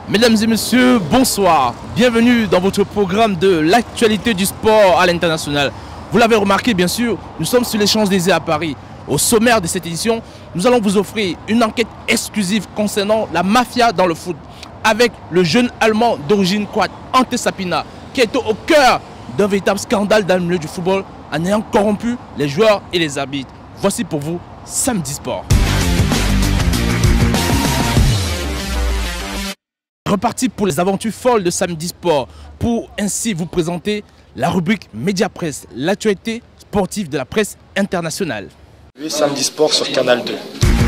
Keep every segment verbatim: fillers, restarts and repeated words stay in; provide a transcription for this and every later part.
Mesdames et messieurs, bonsoir. Bienvenue dans votre programme de l'actualité du sport à l'international. Vous l'avez remarqué, bien sûr, nous sommes sur les Champs-Élysées à Paris. Au sommaire de cette édition, nous allons vous offrir une enquête exclusive concernant la mafia dans le foot avec le jeune Allemand d'origine croate, Ante Sapina, qui est au cœur d'un véritable scandale dans le milieu du football en ayant corrompu les joueurs et les arbitres. Voici pour vous Samedi Sport. Reparti pour les aventures folles de Samedi Sport pour ainsi vous présenter la rubrique Média Presse, l'actualité sportive de la presse internationale. Samedi Sport sur Canal deux.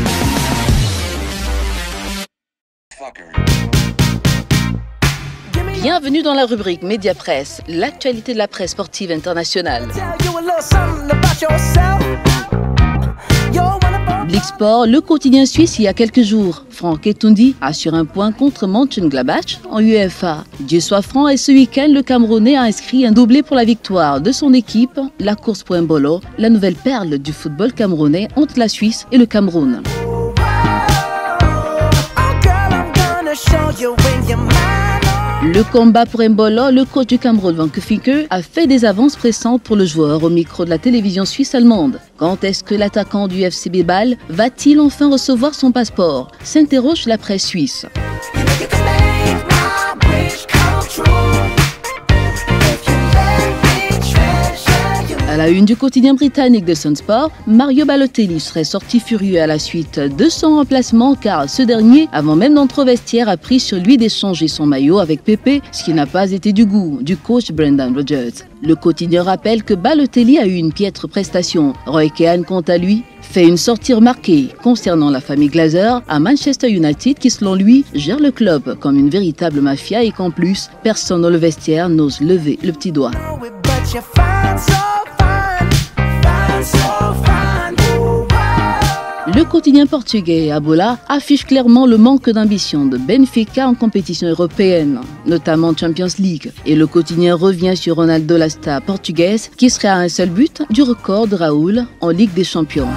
Bienvenue dans la rubrique Média Presse, l'actualité de la presse sportive internationale. Blick Sport, le quotidien suisse il y a quelques jours. Franck Etundi assure un point contre Mönchengladbach en U E F A. Dieu soit franc, et ce week-end, le Camerounais a inscrit un doublé pour la victoire de son équipe, la course pour Mbolo, la nouvelle perle du football camerounais entre la Suisse et le Cameroun. Le combat pour Mbolo, le coach du Cameroun, Van Kufike, a fait des avances pressantes pour le joueur au micro de la télévision suisse allemande. Quand est-ce que l'attaquant du F C Bâle va-t-il enfin recevoir son passeport? S'interroge la presse suisse. À la une du quotidien britannique de Sunsport, Mario Balotelli serait sorti furieux à la suite de son remplacement car ce dernier, avant même d'entrer au vestiaire, a pris sur lui d'échanger son maillot avec Pepe, ce qui n'a pas été du goût du coach Brendan Rodgers. Le quotidien rappelle que Balotelli a eu une piètre prestation. Roy Keane, quant à lui, fait une sortie remarquée concernant la famille Glazer à Manchester United qui, selon lui, gère le club comme une véritable mafia et qu'en plus, personne dans le vestiaire n'ose lever le petit doigt. Le quotidien portugais Abola affiche clairement le manque d'ambition de Benfica en compétition européenne, notamment Champions League. Et le quotidien revient sur Ronaldo, la star portugaise, qui serait à un seul but du record de Raúl en Ligue des Champions.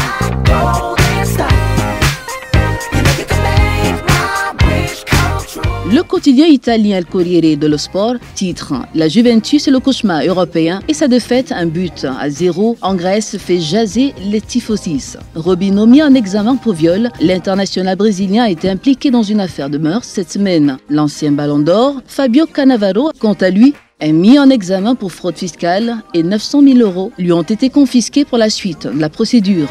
Le quotidien italien El Corriere dello Sport titre « La Juventus est le cauchemar européen et sa défaite, un but à zéro en Grèce, fait jaser les tifosis ». Robinho mis en examen pour viol, l'international brésilien a été impliqué dans une affaire de mœurs cette semaine. L'ancien ballon d'or, Fabio Cannavaro, quant à lui, est mis en examen pour fraude fiscale et neuf cent mille euros lui ont été confisqués pour la suite de la procédure.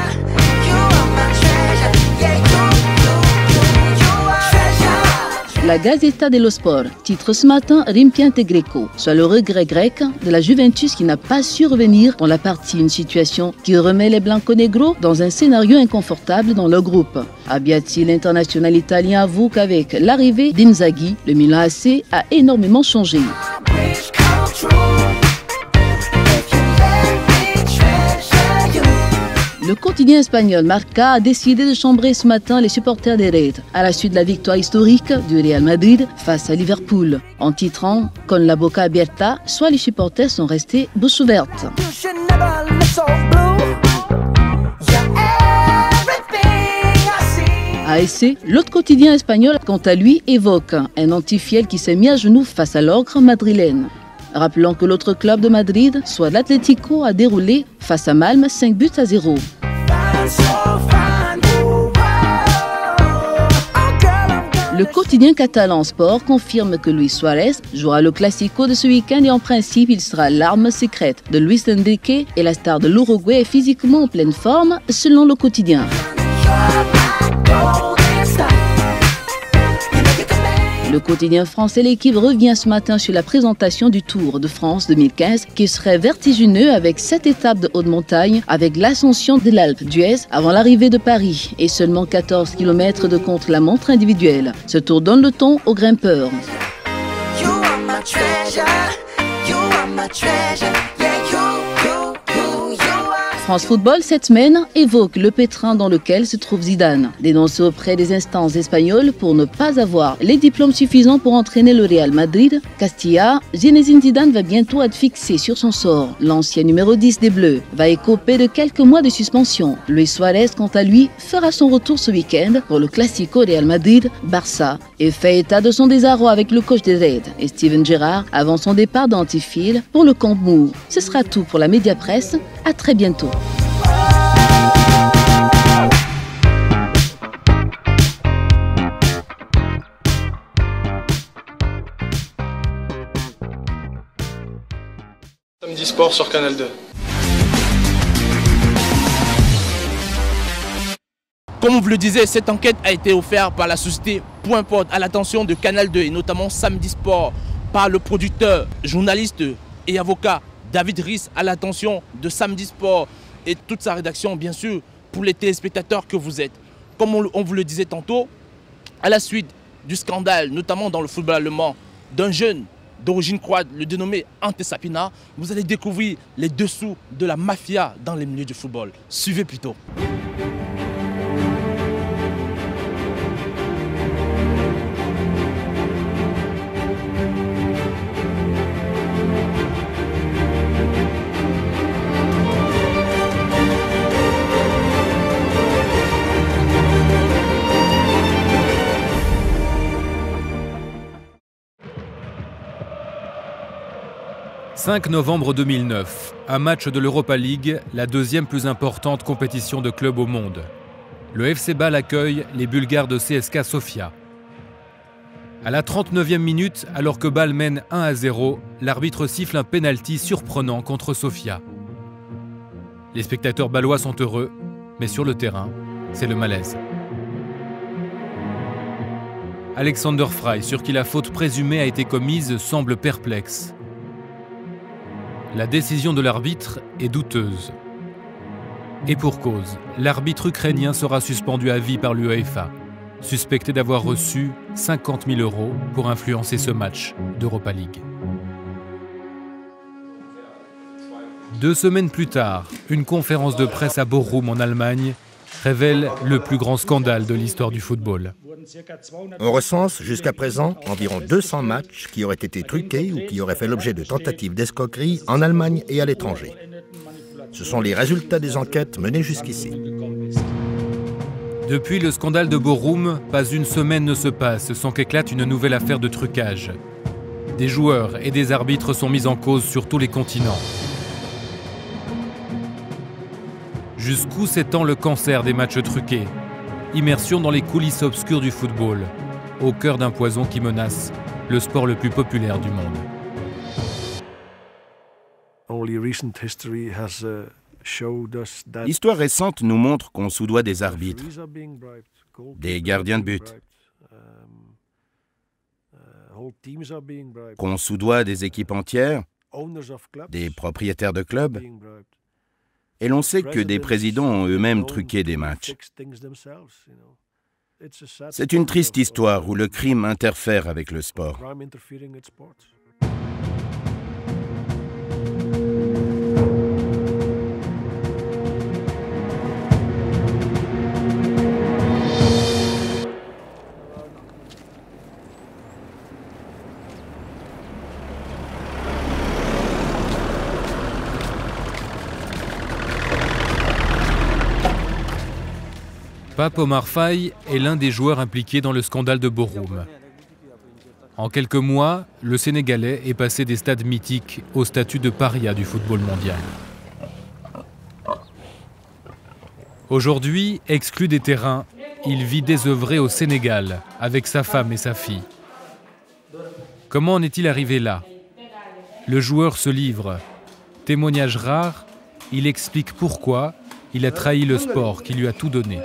La Gazzetta dello Sport titre ce matin Rimpiante Greco, soit le regret grec de la Juventus qui n'a pas su revenir dans la partie, une situation qui remet les Bianconegro dans un scénario inconfortable dans le groupe. Abbiati, l'international italien, avoue qu'avec l'arrivée d'Inzaghi, le Milan A C a énormément changé. Le quotidien espagnol Marca a décidé de chambrer ce matin les supporters des Reds à la suite de la victoire historique du Real Madrid face à Liverpool, en titrant « Con la boca abierta », soit les supporters sont restés bouche ouverte. A S C, l'autre quotidien espagnol, quant à lui, évoque un antifiel qui s'est mis à genoux face à l'ogre madrilène. Rappelons que l'autre club de Madrid, soit l'Atlético, a déroulé face à Malm cinq buts à zéro. Le quotidien catalan Sport confirme que Luis Suarez jouera le Classico de ce week-end et en principe il sera l'arme secrète de Luis Enrique et la star de l'Uruguay est physiquement en pleine forme selon le quotidien. Le quotidien français L'équipe revient ce matin sur la présentation du Tour de France deux mille quinze qui serait vertigineux avec sept étapes de haute montagne avec l'ascension de l'Alpe d'Huez avant l'arrivée de Paris et seulement quatorze kilomètres de contre-la-montre individuelle. Ce tour donne le ton aux grimpeurs. France Football, cette semaine, évoque le pétrin dans lequel se trouve Zidane. Dénoncé auprès des instances espagnoles pour ne pas avoir les diplômes suffisants pour entraîner le Real Madrid, Castilla, Zinedine Zidane va bientôt être fixé sur son sort. L'ancien numéro dix des Bleus va écoper de quelques mois de suspension. Luis Suarez, quant à lui, fera son retour ce week-end pour le Classico Real Madrid-Barça et fait état de son désarroi avec le coach des Reds et Steven Gerrard avant son départ d'Anfield pour le Camp Nou. Ce sera tout pour la Médiapresse. À très bientôt. Samedi Sport sur Canal deux. Comme on vous le disait, cette enquête a été offerte par la société Point Pod à l'attention de Canal deux et notamment Samedi Sport par le producteur, journaliste et avocat David Riss à l'attention de Samedi Sport et toute sa rédaction, bien sûr, pour les téléspectateurs que vous êtes. Comme on, on vous le disait tantôt, à la suite du scandale, notamment dans le football allemand, d'un jeune d'origine croate, le dénommé Ante Sapina, vous allez découvrir les dessous de la mafia dans les milieux du football. Suivez plutôt. cinq novembre deux mille neuf, un match de l'Europa League, la deuxième plus importante compétition de clubs au monde. Le F C Bâle accueille les Bulgares de C S K A Sofia. À la trente-neuvième minute, alors que Bâle mène un à zéro, l'arbitre siffle un pénalty surprenant contre Sofia. Les spectateurs bâlois sont heureux, mais sur le terrain, c'est le malaise. Alexander Frey, sur qui la faute présumée a été commise, semble perplexe. La décision de l'arbitre est douteuse. Et pour cause, l'arbitre ukrainien sera suspendu à vie par l'UEFA, suspecté d'avoir reçu cinquante mille euros pour influencer ce match d'Europa League. Deux semaines plus tard, une conférence de presse à Bochum en Allemagne révèle le plus grand scandale de l'histoire du football. On recense jusqu'à présent environ deux cents matchs qui auraient été truqués ou qui auraient fait l'objet de tentatives d'escroquerie en Allemagne et à l'étranger. Ce sont les résultats des enquêtes menées jusqu'ici. Depuis le scandale de Bochum, pas une semaine ne se passe sans qu'éclate une nouvelle affaire de trucage. Des joueurs et des arbitres sont mis en cause sur tous les continents. Jusqu'où s'étend le cancer des matchs truqués? Immersion dans les coulisses obscures du football, au cœur d'un poison qui menace le sport le plus populaire du monde. L'histoire récente nous montre qu'on soudoie des arbitres, des gardiens de but, qu'on soudoie des équipes entières, des propriétaires de clubs. Et l'on sait que des présidents ont eux-mêmes truqué des matchs. C'est une triste histoire où le crime interfère avec le sport. Pape Omar Faye est l'un des joueurs impliqués dans le scandale de Bochum. En quelques mois, le Sénégalais est passé des stades mythiques au statut de paria du football mondial. Aujourd'hui, exclu des terrains, il vit désœuvré au Sénégal avec sa femme et sa fille. Comment en est-il arrivé là? Le joueur se livre. Témoignage rare, il explique pourquoi il a trahi le sport qui lui a tout donné.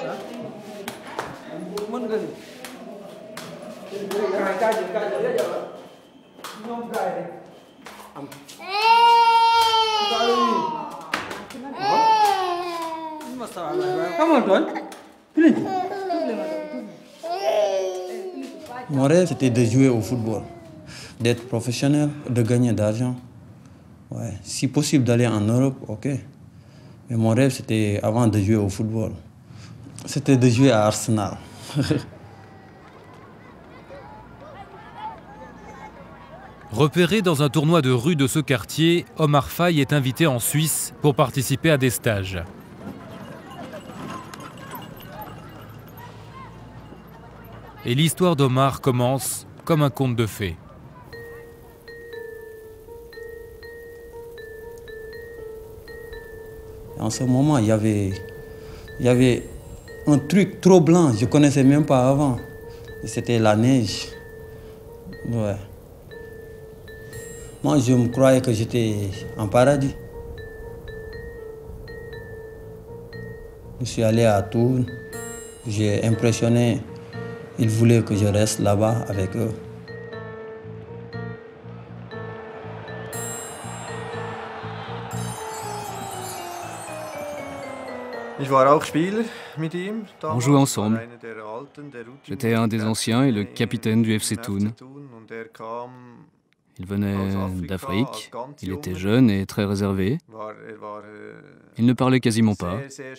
Mon rêve, c'était de jouer au football, d'être professionnel, de gagner d'argent. Ouais. Si possible d'aller en Europe, ok. Mais mon rêve, c'était avant de jouer au football. C'était de jouer à Arsenal. Repéré dans un tournoi de rue de ce quartier, Omar Faye est invité en Suisse pour participer à des stages. Et l'histoire d'Omar commence comme un conte de fées. En ce moment, il y avait, il y avait un truc trop blanc, je ne connaissais même pas avant. C'était la neige. Ouais. Moi, je me croyais que j'étais en paradis. Je suis allé à Thun, j'ai impressionné. Ils voulaient que je reste là-bas avec eux. On jouait ensemble. J'étais un des anciens et le capitaine du F C Thun. Il venait d'Afrique, il était jeune et très réservé. Il ne parlait quasiment pas.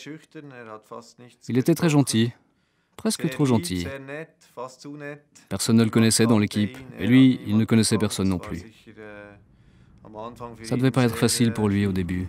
Il était très gentil, presque trop gentil. Personne ne le connaissait dans l'équipe, et lui, il ne connaissait personne non plus. Ça ne devait pas être facile pour lui au début.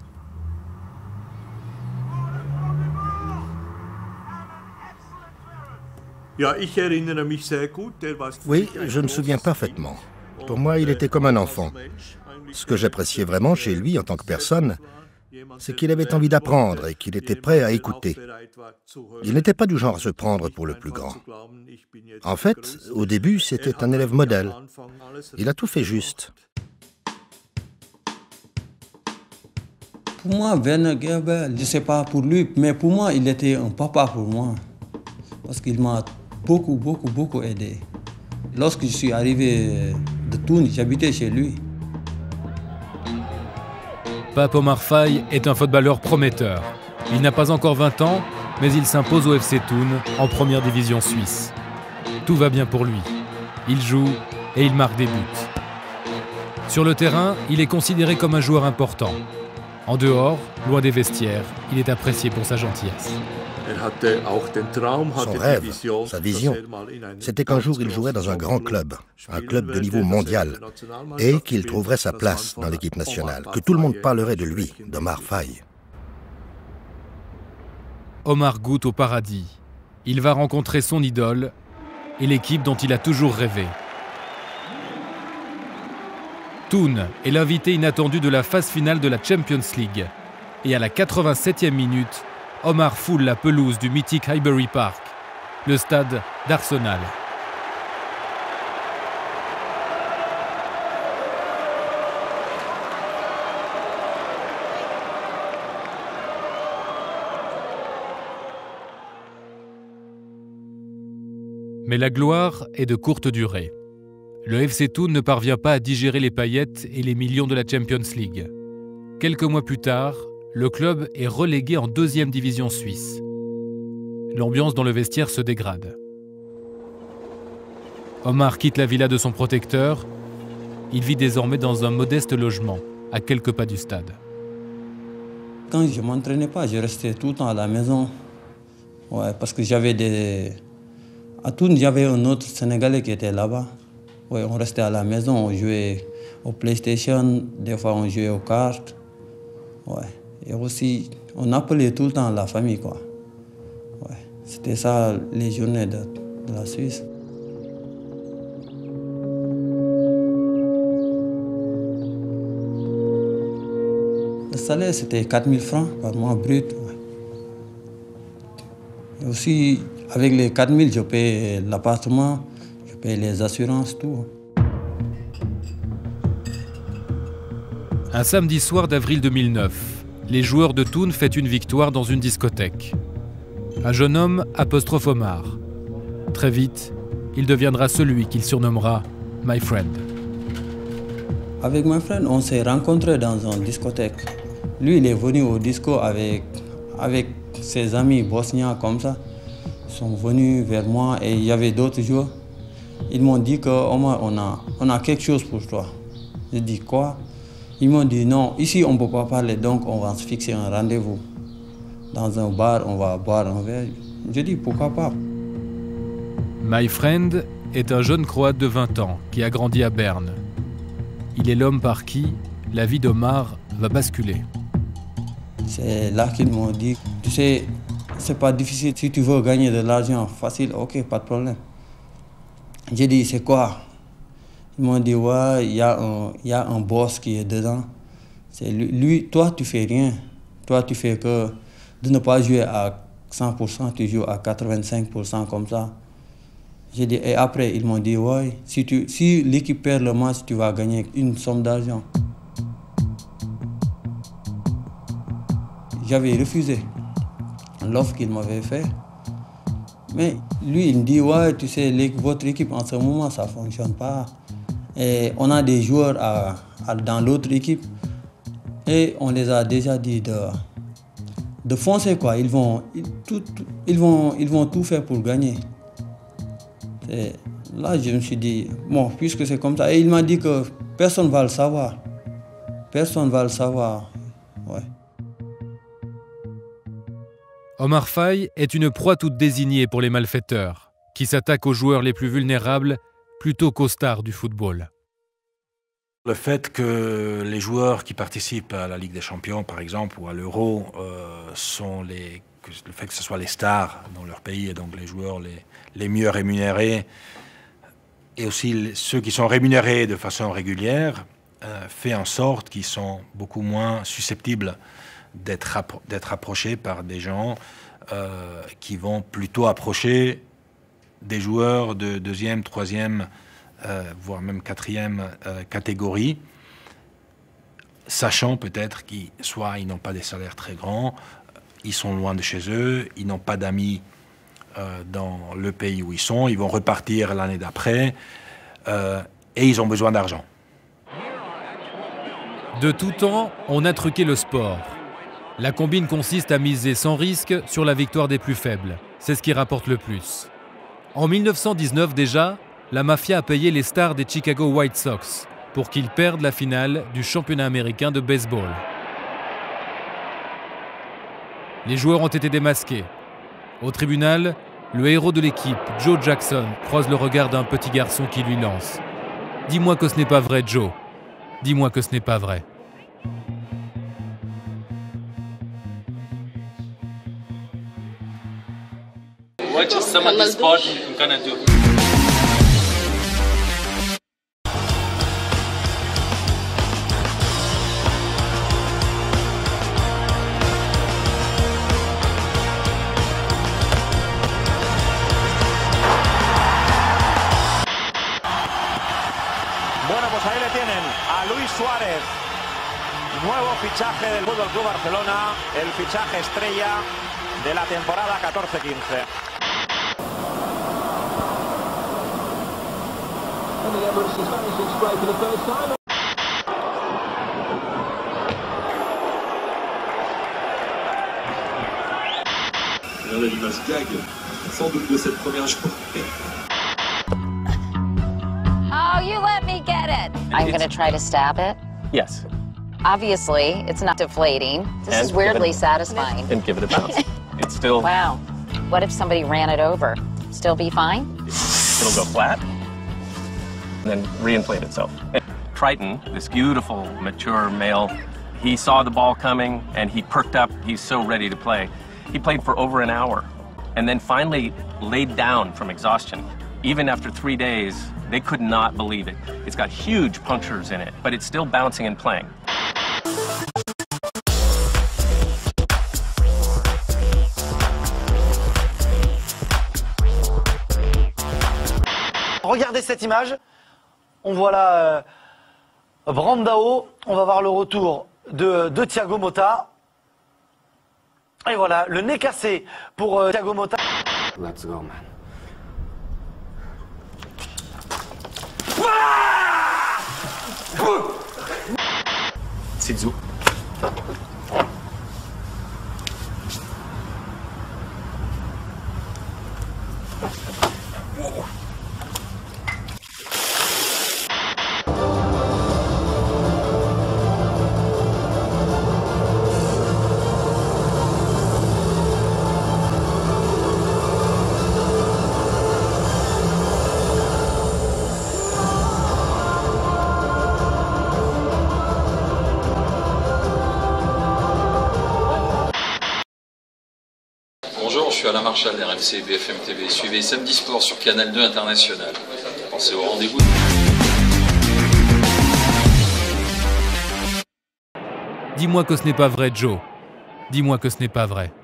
Oui, je me souviens parfaitement. Pour moi, il était comme un enfant. Ce que j'appréciais vraiment chez lui en tant que personne, c'est qu'il avait envie d'apprendre et qu'il était prêt à écouter. Il n'était pas du genre à se prendre pour le plus grand. En fait, au début, c'était un élève modèle. Il a tout fait juste. Pour moi, Werner Gerber, je ne sais pas pour lui, mais pour moi, il était un papa pour moi. Parce qu'il m'a beaucoup, beaucoup, beaucoup aidé. Lorsque je suis arrivé de Thun, j'habitais chez lui. Pape Omar Faye est un footballeur prometteur. Il n'a pas encore vingt ans, mais il s'impose au F C Thun en première division suisse. Tout va bien pour lui. Il joue et il marque des buts. Sur le terrain, il est considéré comme un joueur important. En dehors, loin des vestiaires, il est apprécié pour sa gentillesse. Son rêve, sa vision, c'était qu'un jour il jouerait dans un grand club, un club de niveau mondial, et qu'il trouverait sa place dans l'équipe nationale, que tout le monde parlerait de lui, d'Omar Faye. Omar goûte au paradis. Il va rencontrer son idole et l'équipe dont il a toujours rêvé. Thun est l'invité inattendu de la phase finale de la Champions League. Et à la quatre-vingt-septième minute, Omar foule la pelouse du mythique Highbury Park, le stade d'Arsenal. Mais la gloire est de courte durée. Le F C Thun ne parvient pas à digérer les paillettes et les millions de la Champions League. Quelques mois plus tard, le club est relégué en deuxième division suisse. L'ambiance dans le vestiaire se dégrade. Omar quitte la villa de son protecteur. Il vit désormais dans un modeste logement, à quelques pas du stade. Quand je ne m'entraînais pas, je restais tout le temps à la maison. Ouais, parce que j'avais des... À Thun, j'avais un autre Sénégalais qui était là-bas. Ouais, on restait à la maison, on jouait au PlayStation, des fois on jouait aux cartes. Ouais. Et aussi, on appelait tout le temps la famille, quoi. Ouais. C'était ça, les journées de, de la Suisse. Le salaire, c'était quatre mille francs par mois brut. Ouais. Et aussi, avec les quatre mille, je payais l'appartement, je payais les assurances, tout. Un samedi soir d'avril deux mille neuf, les joueurs de Thun fêtent une victoire dans une discothèque. Un jeune homme apostrophe Omar. Très vite, il deviendra celui qu'il surnommera « My Friend ». Avec My Friend, on s'est rencontrés dans une discothèque. Lui, il est venu au disco avec, avec ses amis bosniens comme ça. Ils sont venus vers moi et il y avait d'autres joueurs. Ils m'ont dit qu'Omar, on a, on a quelque chose pour toi. J'ai dit quoi? Ils m'ont dit non, ici on ne peut pas parler, donc on va se fixer un rendez-vous. dans un bar, on va boire un verre. Je dis pourquoi pas. My Friend est un jeune Croate de vingt ans qui a grandi à Berne. Il est l'homme par qui la vie d'Omar va basculer. C'est là qu'ils m'ont dit, tu sais, c'est pas difficile. Si tu veux gagner de l'argent facile, ok, pas de problème. J'ai dit, c'est quoi? Ils m'ont dit, ouais, il y, y a un boss qui est dedans. C'est lui, lui, toi, tu fais rien. Toi, tu fais que de ne pas jouer à cent pour cent, tu joues à quatre-vingt-cinq pour cent comme ça. J'ai dit, et après, ils m'ont dit, ouais, si, tu, si l'équipe perd le match, tu vas gagner une somme d'argent. J'avais refusé l'offre qu'il m'avait fait. Mais lui, il me dit, ouais, tu sais, votre équipe en ce moment, ça ne fonctionne pas. Et on a des joueurs à, à, dans l'autre équipe. Et on les a déjà dit de, de foncer, quoi. Ils vont, ils, tout, tout, ils, vont, ils vont tout faire pour gagner. Et là, je me suis dit, bon, puisque c'est comme ça. Et il m'a dit que personne ne va le savoir. Personne ne va le savoir. Ouais. Omar Faye est une proie toute désignée pour les malfaiteurs, qui s'attaquent aux joueurs les plus vulnérables plutôt qu'aux stars du football. Le fait que les joueurs qui participent à la Ligue des Champions, par exemple, ou à l'Euro, euh, sont les, que, le fait que ce soit les stars dans leur pays, et donc les joueurs les, les mieux rémunérés, et aussi les, ceux qui sont rémunérés de façon régulière, euh, fait en sorte qu'ils sont beaucoup moins susceptibles d'être appro d'être approchés par des gens euh, qui vont plutôt approcher des joueurs de deuxième, troisième, euh, voire même quatrième euh, catégorie, sachant peut-être qu'ils soit ils n'ont pas des salaires très grands, ils sont loin de chez eux, ils n'ont pas d'amis euh, dans le pays où ils sont, ils vont repartir l'année d'après euh, et ils ont besoin d'argent. De tout temps, on a truqué le sport. La combine consiste à miser sans risque sur la victoire des plus faibles. C'est ce qui rapporte le plus. En mille neuf cent dix-neuf déjà, la mafia a payé les stars des Chicago White Sox pour qu'ils perdent la finale du championnat américain de baseball. Les joueurs ont été démasqués. Au tribunal, le héros de l'équipe, Joe Jackson, croise le regard d'un petit garçon qui lui lance « Dis-moi que ce n'est pas vrai, Joe. Dis-moi que ce n'est pas vrai. » What is some of the sport you gonna do? Bueno, pues ahí le tienen a Luis Suárez, nuevo fichaje del Fútbol Club Barcelona, el fichaje estrella de la temporada catorce quince. Regardez l'image gag, sans doute de cette première journée. Oh, you let me get it. I'm going to try to stab it. Yes. Obviously, it's not deflating. This And is weirdly give it, satisfying. And give it a bounce. It's still... Wow. What if somebody ran it over? Still be fine? It'll go flat and then reinflate itself. Triton, this beautiful, mature male, he saw the ball coming and he perked up. He's so ready to play. He played for over an hour and then finally laid down from exhaustion. Even after three days, they could not believe it. It's got huge punctures in it, but it's still bouncing and playing. Regardez cette image. On voit là euh, Brandao. On va voir le retour de, de Thiago Motta. Et voilà, le nez cassé pour euh, Thiago Motta. Let's go, man. Zizou. Marchal, R M C, B F M T V. Suivez Samedi Sport sur Canal deux International. Pensez au rendez-vous. Dis-moi que ce n'est pas vrai, Joe. Dis-moi que ce n'est pas vrai.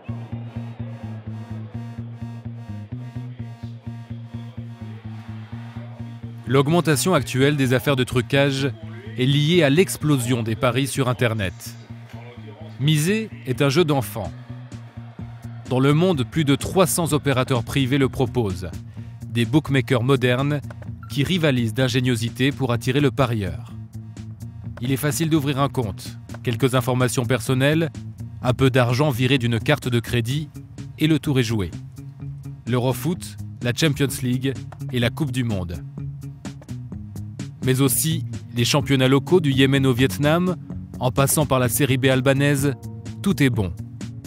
L'augmentation actuelle des affaires de trucage est liée à l'explosion des paris sur Internet. Miser est un jeu d'enfant. Dans le monde, plus de trois cents opérateurs privés le proposent. Des bookmakers modernes qui rivalisent d'ingéniosité pour attirer le parieur. Il est facile d'ouvrir un compte, quelques informations personnelles, un peu d'argent viré d'une carte de crédit et le tour est joué. L'Eurofoot, la Champions League et la Coupe du Monde. Mais aussi les championnats locaux du Yémen au Vietnam, en passant par la série B albanaise, tout est bon.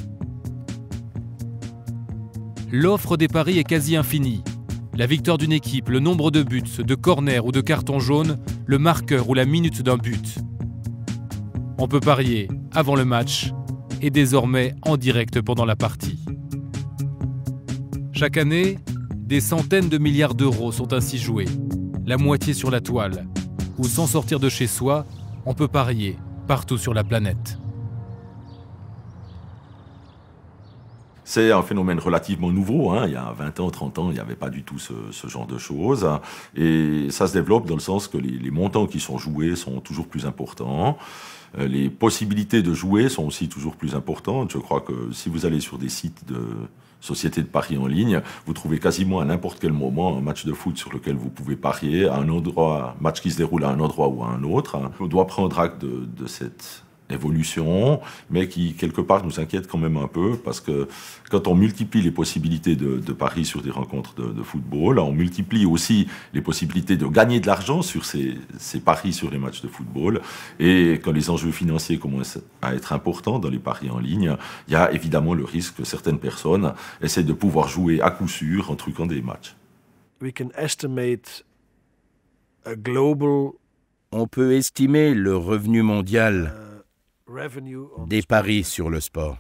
L'offre des paris est quasi infinie. La victoire d'une équipe, le nombre de buts, de corners ou de cartons jaunes, le marqueur ou la minute d'un but. On peut parier avant le match et désormais en direct pendant la partie. Chaque année, des centaines de milliards d'euros sont ainsi joués, la moitié sur la toile, où sans sortir de chez soi, on peut parier partout sur la planète. C'est un phénomène relativement nouveau, hein. Il y a vingt ans, trente ans, il n'y avait pas du tout ce, ce genre de choses. Et ça se développe dans le sens que les, les montants qui sont joués sont toujours plus importants. Les possibilités de jouer sont aussi toujours plus importantes. Je crois que si vous allez sur des sites de sociétés de paris en ligne, vous trouvez quasiment à n'importe quel moment un match de foot sur lequel vous pouvez parier, à un endroit, un match qui se déroule à un endroit ou à un autre. On doit prendre acte de, de cette évolution, mais qui, quelque part, nous inquiète quand même un peu, parce que quand on multiplie les possibilités de, de paris sur des rencontres de, de football, on multiplie aussi les possibilités de gagner de l'argent sur ces, ces paris sur les matchs de football, et quand les enjeux financiers commencent à être importants dans les paris en ligne, il y a évidemment le risque que certaines personnes essaient de pouvoir jouer à coup sûr en truquant des matchs. We can estimate a global... On peut estimer le revenu mondial des paris sur le sport.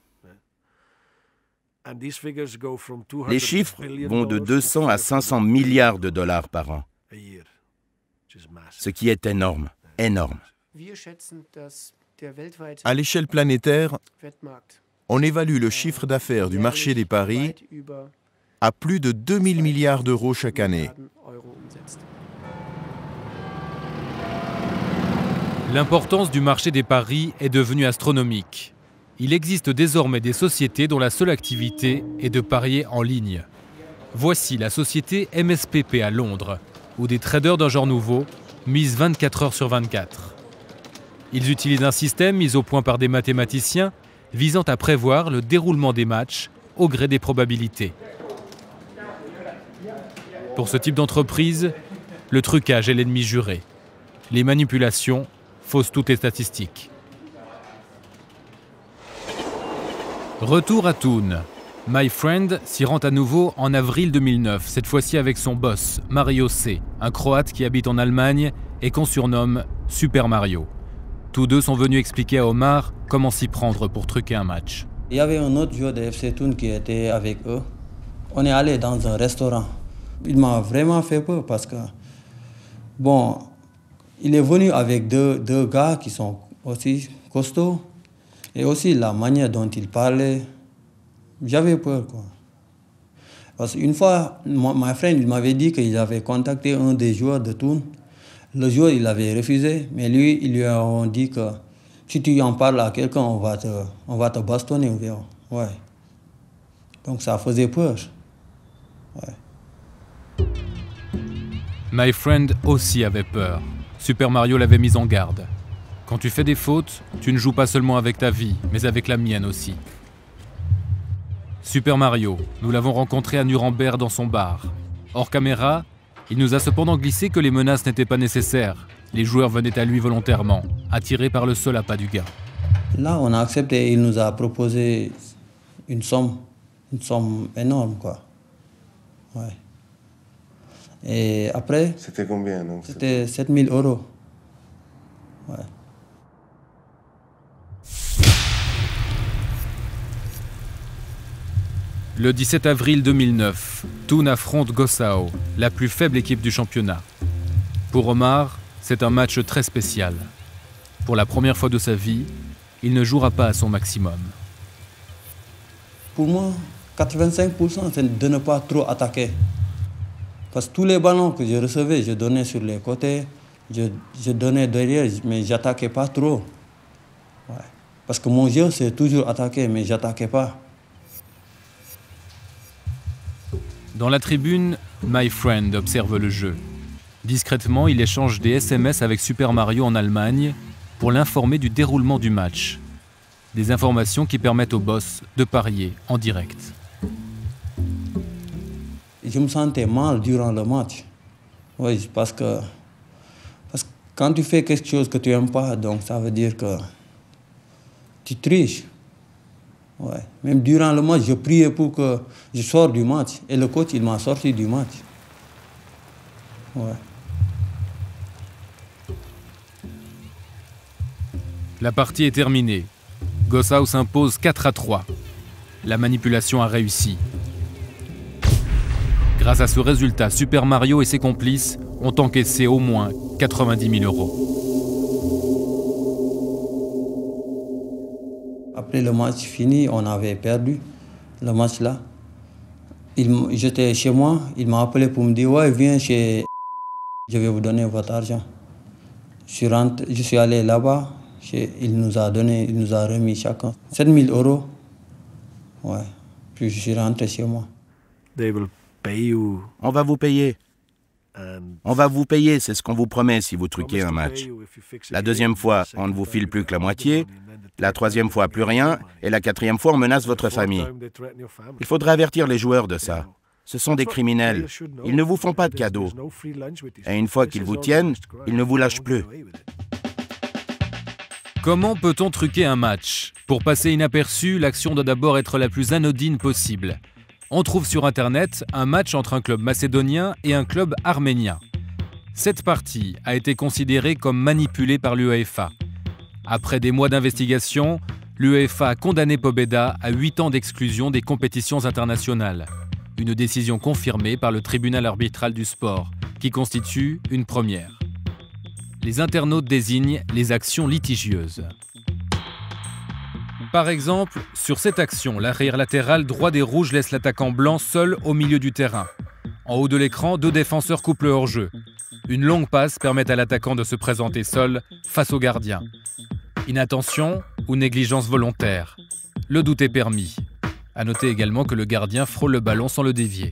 Les chiffres vont de deux cents à cinq cents milliards de dollars par an, ce qui est énorme, énorme. À l'échelle planétaire, on évalue le chiffre d'affaires du marché des paris à plus de deux mille milliards d'euros chaque année. L'importance du marché des paris est devenue astronomique. Il existe désormais des sociétés dont la seule activité est de parier en ligne. Voici la société M S P P à Londres, où des traders d'un genre nouveau misent vingt-quatre heures sur vingt-quatre. Ils utilisent un système mis au point par des mathématiciens visant à prévoir le déroulement des matchs au gré des probabilités. Pour ce type d'entreprise, le trucage est l'ennemi juré. Les manipulations faussent toutes les statistiques. Retour à Thun. My Friend s'y rend à nouveau en avril deux mille neuf, cette fois-ci avec son boss, Mario C., un Croate qui habite en Allemagne et qu'on surnomme Super Mario. Tous deux sont venus expliquer à Omar comment s'y prendre pour truquer un match. Il y avait un autre joueur de F C Thun qui était avec eux. On est allé dans un restaurant. Il m'a vraiment fait peur parce que, bon, il est venu avec deux, deux gars qui sont aussi costauds. Et aussi la manière dont il parlait, j'avais peur, quoi. Parce qu'une fois, mon frère il m'avait dit qu'il avait contacté un des joueurs de Thun. Le joueur, il avait refusé, mais lui, il lui a dit que si tu en parles à quelqu'un, on va te, on va te bastonner. Ouais. Donc ça faisait peur. Ouais. My Friend aussi avait peur. Super Mario l'avait mis en garde. Quand tu fais des fautes, tu ne joues pas seulement avec ta vie, mais avec la mienne aussi. Super Mario, nous l'avons rencontré à Nuremberg dans son bar. Hors caméra, il nous a cependant glissé que les menaces n'étaient pas nécessaires. Les joueurs venaient à lui volontairement, attirés par le seul appât du gain. Là, on a accepté. Il nous a proposé une somme, une somme énorme, quoi. Ouais. Et après... C'était combien, donc? C'était sept mille euros. Ouais. Le dix-sept avril deux mille neuf, Thun affronte Gossau, la plus faible équipe du championnat. Pour Omar, c'est un match très spécial. Pour la première fois de sa vie, il ne jouera pas à son maximum. Pour moi, quatre-vingt-cinq pour cent, c'est de ne pas trop attaquer. Parce que tous les ballons que je recevais, je donnais sur les côtés, je, je donnais derrière, mais je n'attaquais pas trop. Ouais. Parce que mon jeu, c'est toujours attaquer, mais je n'attaquais pas. Dans la tribune, My Friend observe le jeu. Discrètement, il échange des S M S avec Super Mario en Allemagne pour l'informer du déroulement du match. Des informations qui permettent au boss de parier en direct. Je me sentais mal durant le match. Oui, parce que, parce que quand tu fais quelque chose que tu n'aimes pas, donc ça veut dire que tu triches. Ouais. Même durant le match, je priais pour que je sorte du match. Et le coach, il m'a sorti du match. Ouais. La partie est terminée. Gossau s'impose quatre à trois. La manipulation a réussi. Grâce à ce résultat, Super Mario et ses complices ont encaissé au moins quatre-vingt-dix mille euros. Après le match fini, on avait perdu le match là. J'étais chez moi, il m'a appelé pour me dire « Ouais, viens chez... je vais vous donner votre argent ». Je suis, rentré, je suis allé là-bas, il nous a donné, il nous a remis chacun sept mille euros. Ouais, puis je suis rentré chez moi. On va vous payer. On va vous payer, c'est ce qu'on vous promet si vous truquez un match. La deuxième fois, on ne vous file plus que la moitié. La troisième fois, plus rien. Et la quatrième fois, on menace votre famille. Il faudrait avertir les joueurs de ça. Ce sont des criminels. Ils ne vous font pas de cadeaux. Et une fois qu'ils vous tiennent, ils ne vous lâchent plus. Comment peut-on truquer un match? Pour passer inaperçu, l'action doit d'abord être la plus anodine possible. On trouve sur Internet un match entre un club macédonien et un club arménien. Cette partie a été considérée comme manipulée par l'UEFA. Après des mois d'investigation, l'UEFA a condamné Pobeda à huit ans d'exclusion des compétitions internationales. Une décision confirmée par le tribunal arbitral du sport, qui constitue une première. Les internautes désignent les actions litigieuses. Par exemple, sur cette action, l'arrière latéral droit des Rouges laisse l'attaquant blanc seul au milieu du terrain. En haut de l'écran, deux défenseurs coupent le hors-jeu. Une longue passe permet à l'attaquant de se présenter seul face au gardien. Inattention ou négligence volontaire. Le doute est permis. À noter également que le gardien frôle le ballon sans le dévier.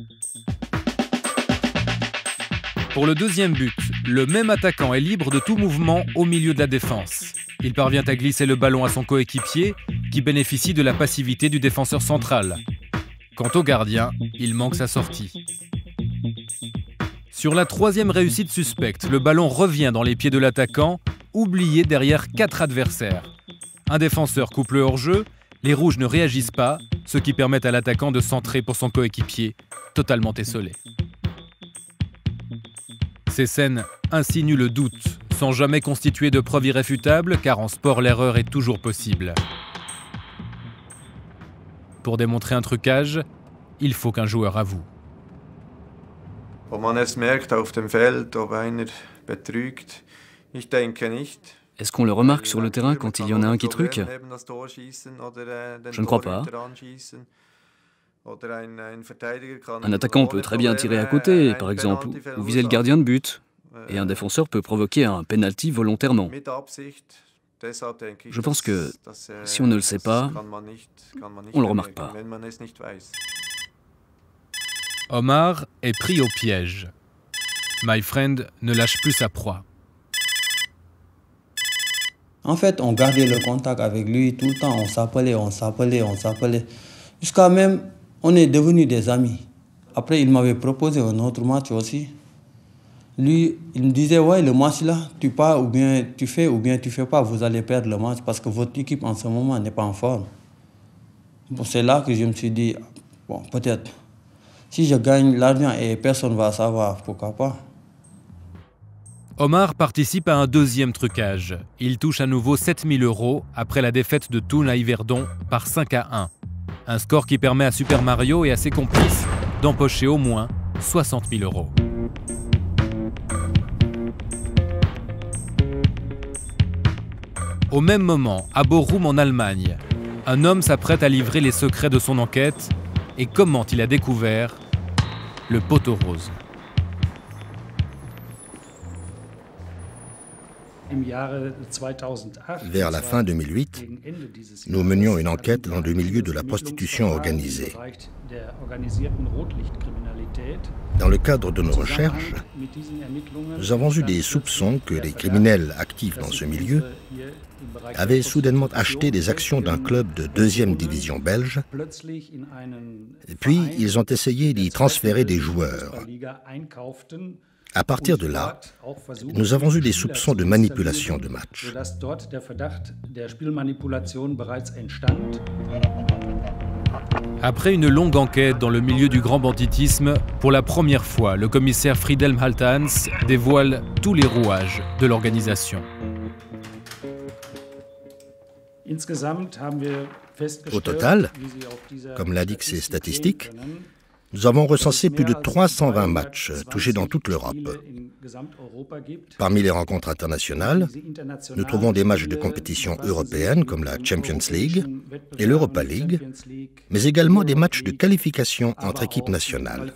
Pour le deuxième but, le même attaquant est libre de tout mouvement au milieu de la défense. Il parvient à glisser le ballon à son coéquipier, qui bénéficie de la passivité du défenseur central. Quant au gardien, il manque sa sortie. Sur la troisième réussite suspecte, le ballon revient dans les pieds de l'attaquant, oublié derrière quatre adversaires. Un défenseur coupe le hors-jeu, les Rouges ne réagissent pas, ce qui permet à l'attaquant de centrer pour son coéquipier, totalement esseulé. Ces scènes insinuent le doute, sans jamais constituer de preuve irréfutable, car en sport l'erreur est toujours possible. Pour démontrer un trucage, il faut qu'un joueur avoue. Est-ce qu'on le remarque sur le terrain quand il y en a un qui truque? Je ne crois pas. Un attaquant peut très bien tirer à côté, par exemple, ou viser le gardien de but. Et un défenseur peut provoquer un penalty volontairement. Je pense que si on ne le sait pas, on ne le remarque pas. Omar est pris au piège. My Friend ne lâche plus sa proie. En fait, on gardait le contact avec lui tout le temps. On s'appelait, on s'appelait, on s'appelait. Jusqu'à même, on est devenus des amis. Après, il m'avait proposé un autre match aussi. Lui, il me disait, ouais, le match là, tu pars ou bien tu fais ou bien tu fais pas, vous allez perdre le match parce que votre équipe en ce moment n'est pas en forme. Bon, c'est là que je me suis dit, bon, peut-être, si je gagne l'argent et personne ne va savoir, pourquoi pas. Omar participe à un deuxième trucage. Il touche à nouveau sept mille euros après la défaite de Thun à Yverdon par cinq à un. Un score qui permet à Super Mario et à ses complices d'empocher au moins soixante mille euros. Au même moment, à Bochum en Allemagne, un homme s'apprête à livrer les secrets de son enquête et comment il a découvert le poteau rose. Vers la fin deux mille huit, nous menions une enquête dans le milieu de la prostitution organisée. Dans le cadre de nos recherches, nous avons eu des soupçons que les criminels actifs dans ce milieu avaient soudainement acheté des actions d'un club de deuxième division belge, puis ils ont essayé d'y transférer des joueurs. À partir de là, nous avons eu des soupçons de manipulation de match. Après une longue enquête dans le milieu du grand banditisme, pour la première fois, le commissaire Friedhelm Haltans dévoile tous les rouages de l'organisation. Au total, comme l'indiquent ces statistiques, nous avons recensé plus de trois cent vingt matchs touchés dans toute l'Europe. Parmi les rencontres internationales, nous trouvons des matchs de compétition européenne comme la Champions League et l'Europa League, mais également des matchs de qualification entre équipes nationales.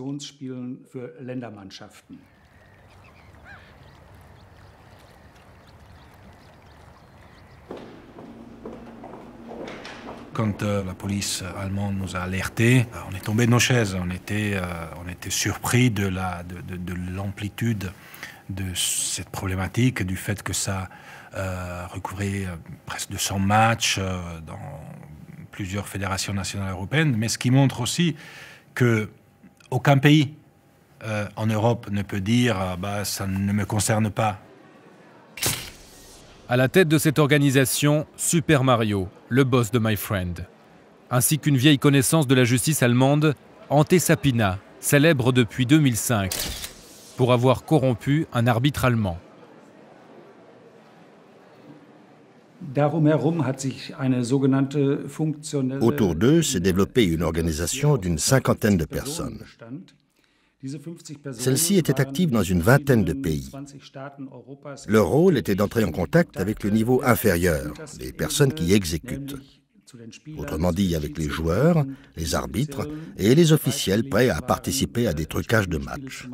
Quand euh, la police allemande nous a alertés, on est tombé de nos chaises. On était, euh, on était surpris de la, de, de, de l'amplitude de cette problématique, du fait que ça euh, recouvrait euh, presque deux cents matchs euh, dans plusieurs fédérations nationales européennes, mais ce qui montre aussi qu'aucun pays euh, en Europe ne peut dire euh, bah, « ça ne me concerne pas ». À la tête de cette organisation, Super Mario, le boss de My Friend, ainsi qu'une vieille connaissance de la justice allemande, Ante Sapina, célèbre depuis deux mille cinq, pour avoir corrompu un arbitre allemand. Autour d'eux s'est développée une organisation d'une cinquantaine de personnes. Celle-ci était active dans une vingtaine de pays. Leur rôle était d'entrer en contact avec le niveau inférieur, les personnes qui exécutent. Autrement dit, avec les joueurs, les arbitres et les officiels prêts à participer à des trucages de match.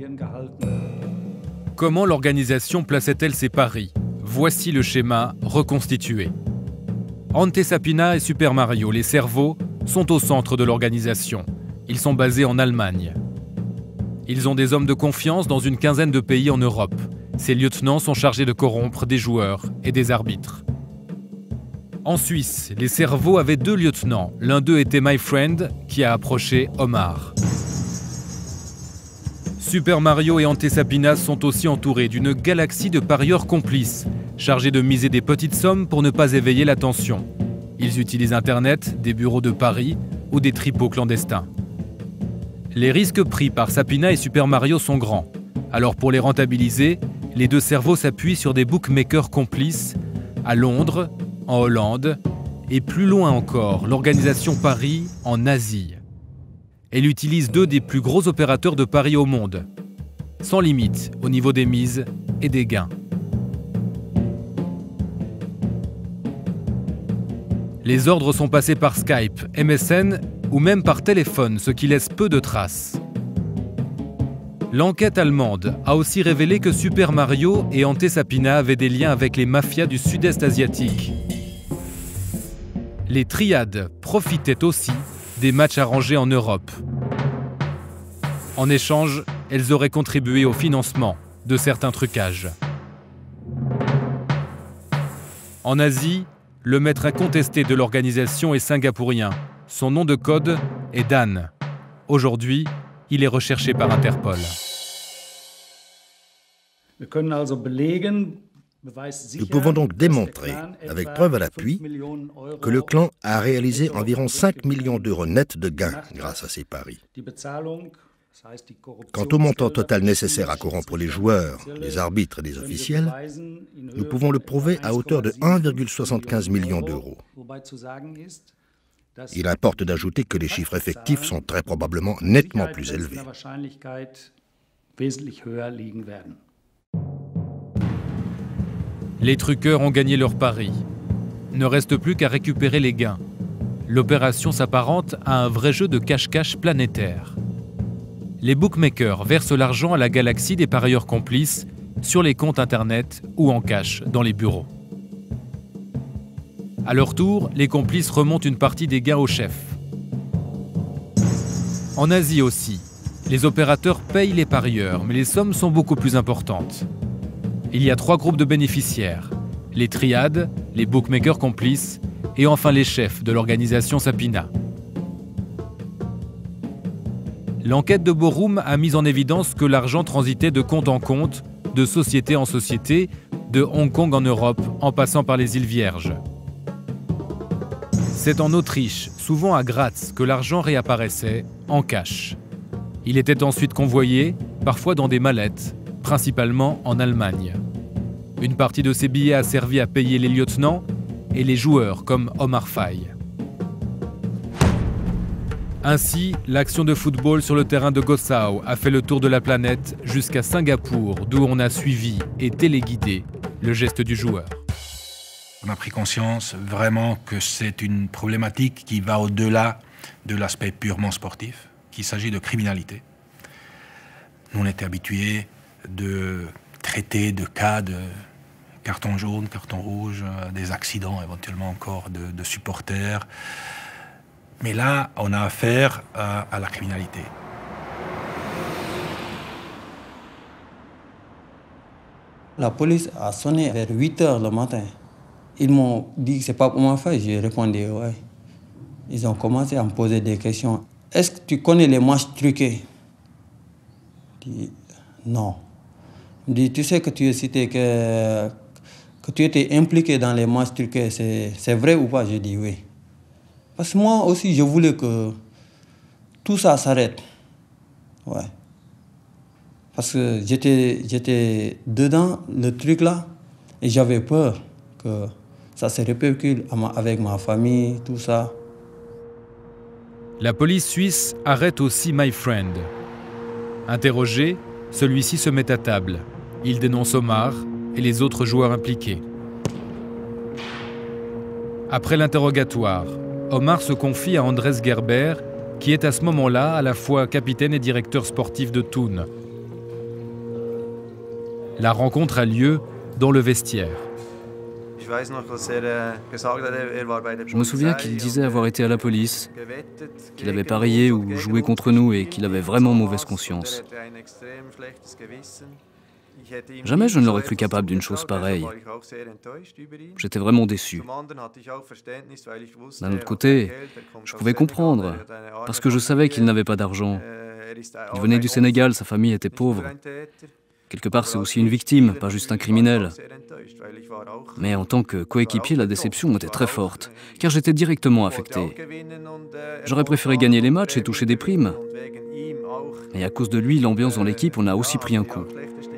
Comment l'organisation plaçait-elle ses paris? Voici le schéma reconstitué. Ante Sapina et Super Mario, les cerveaux, sont au centre de l'organisation. Ils sont basés en Allemagne. Ils ont des hommes de confiance dans une quinzaine de pays en Europe. Ces lieutenants sont chargés de corrompre des joueurs et des arbitres. En Suisse, les cerveaux avaient deux lieutenants. L'un d'eux était My Friend, qui a approché Omar. Super Mario et Ante Sapina sont aussi entourés d'une galaxie de parieurs complices, chargés de miser des petites sommes pour ne pas éveiller l'attention. Ils utilisent Internet, des bureaux de paris ou des tripots clandestins. Les risques pris par Sapina et Super Mario sont grands. Alors pour les rentabiliser, les deux cerveaux s'appuient sur des bookmakers complices à Londres, en Hollande et plus loin encore, l'organisation Paris en Asie. Elle utilise deux des plus gros opérateurs de paris au monde, sans limite au niveau des mises et des gains. Les ordres sont passés par Skype, M S N ou même par téléphone, ce qui laisse peu de traces. L'enquête allemande a aussi révélé que Super Mario et Ante Sapina avaient des liens avec les mafias du sud-est asiatique. Les triades profitaient aussi des matchs arrangés en Europe. En échange, elles auraient contribué au financement de certains trucages. En Asie, le maître incontesté de l'organisation est singapourien. Son nom de code est Dan. Aujourd'hui, il est recherché par Interpol. Nous pouvons donc démontrer, avec preuve à l'appui, que le clan a réalisé environ cinq millions d'euros nets de gains grâce à ces paris. Quant au montant total nécessaire à corrompre les joueurs, les arbitres et les officiels, nous pouvons le prouver à hauteur de un virgule soixante-quinze million d'euros. Il importe d'ajouter que les chiffres effectifs sont très probablement nettement plus élevés. Les truqueurs ont gagné leur pari. Ne reste plus qu'à récupérer les gains. L'opération s'apparente à un vrai jeu de cache-cache planétaire. Les bookmakers versent l'argent à la galaxie des parieurs complices sur les comptes internet ou en cash dans les bureaux. À leur tour, les complices remontent une partie des gains au chef. En Asie aussi, les opérateurs payent les parieurs, mais les sommes sont beaucoup plus importantes. Il y a trois groupes de bénéficiaires, les triades, les bookmakers complices et enfin les chefs de l'organisation Sapina. L'enquête de Borum a mis en évidence que l'argent transitait de compte en compte, de société en société, de Hong Kong en Europe, en passant par les îles Vierges. C'est en Autriche, souvent à Graz, que l'argent réapparaissait en cash. Il était ensuite convoyé, parfois dans des mallettes, principalement en Allemagne. Une partie de ces billets a servi à payer les lieutenants et les joueurs comme Omar Faye. Ainsi, l'action de football sur le terrain de Gossau a fait le tour de la planète jusqu'à Singapour, d'où on a suivi et téléguidé le geste du joueur. On a pris conscience vraiment que c'est une problématique qui va au-delà de l'aspect purement sportif, qu'il s'agit de criminalité. Nous, on était habitués de traiter de cas de carton jaune, carton rouge, des accidents éventuellement encore de, de supporters. Mais là, on a affaire à, à la criminalité. La police a sonné vers huit heures le matin. Ils m'ont dit que c'est pas pour ma fille. J'ai répondu ouais. Ils ont commencé à me poser des questions. Est-ce que tu connais les matchs truqués? Je dis non. Il me dit, tu sais que tu as cité que, que tu étais impliqué dans les matchs truqués, c'est vrai ou pas? J'ai dit oui. Parce que moi aussi, je voulais que tout ça s'arrête. Ouais. Parce que j'étais j'étais dedans, le truc là, et j'avais peur que ça se répercute avec ma famille, tout ça. La police suisse arrête aussi My Friend. Interrogé, celui-ci se met à table. Il dénonce Omar et les autres joueurs impliqués. Après l'interrogatoire, Omar se confie à Andrés Gerber, qui est à ce moment-là à la fois capitaine et directeur sportif de Thun. La rencontre a lieu dans le vestiaire. Je me souviens qu'il disait avoir été à la police, qu'il avait parié ou joué contre nous et qu'il avait vraiment mauvaise conscience. Jamais je ne l'aurais cru capable d'une chose pareille. J'étais vraiment déçu. D'un autre côté, je pouvais comprendre, parce que je savais qu'il n'avait pas d'argent. Il venait du Sénégal, sa famille était pauvre. Quelque part, c'est aussi une victime, pas juste un criminel. Mais en tant que coéquipier, la déception était très forte, car j'étais directement affecté. J'aurais préféré gagner les matchs et toucher des primes. Et à cause de lui, l'ambiance dans l'équipe, on a aussi pris un coup.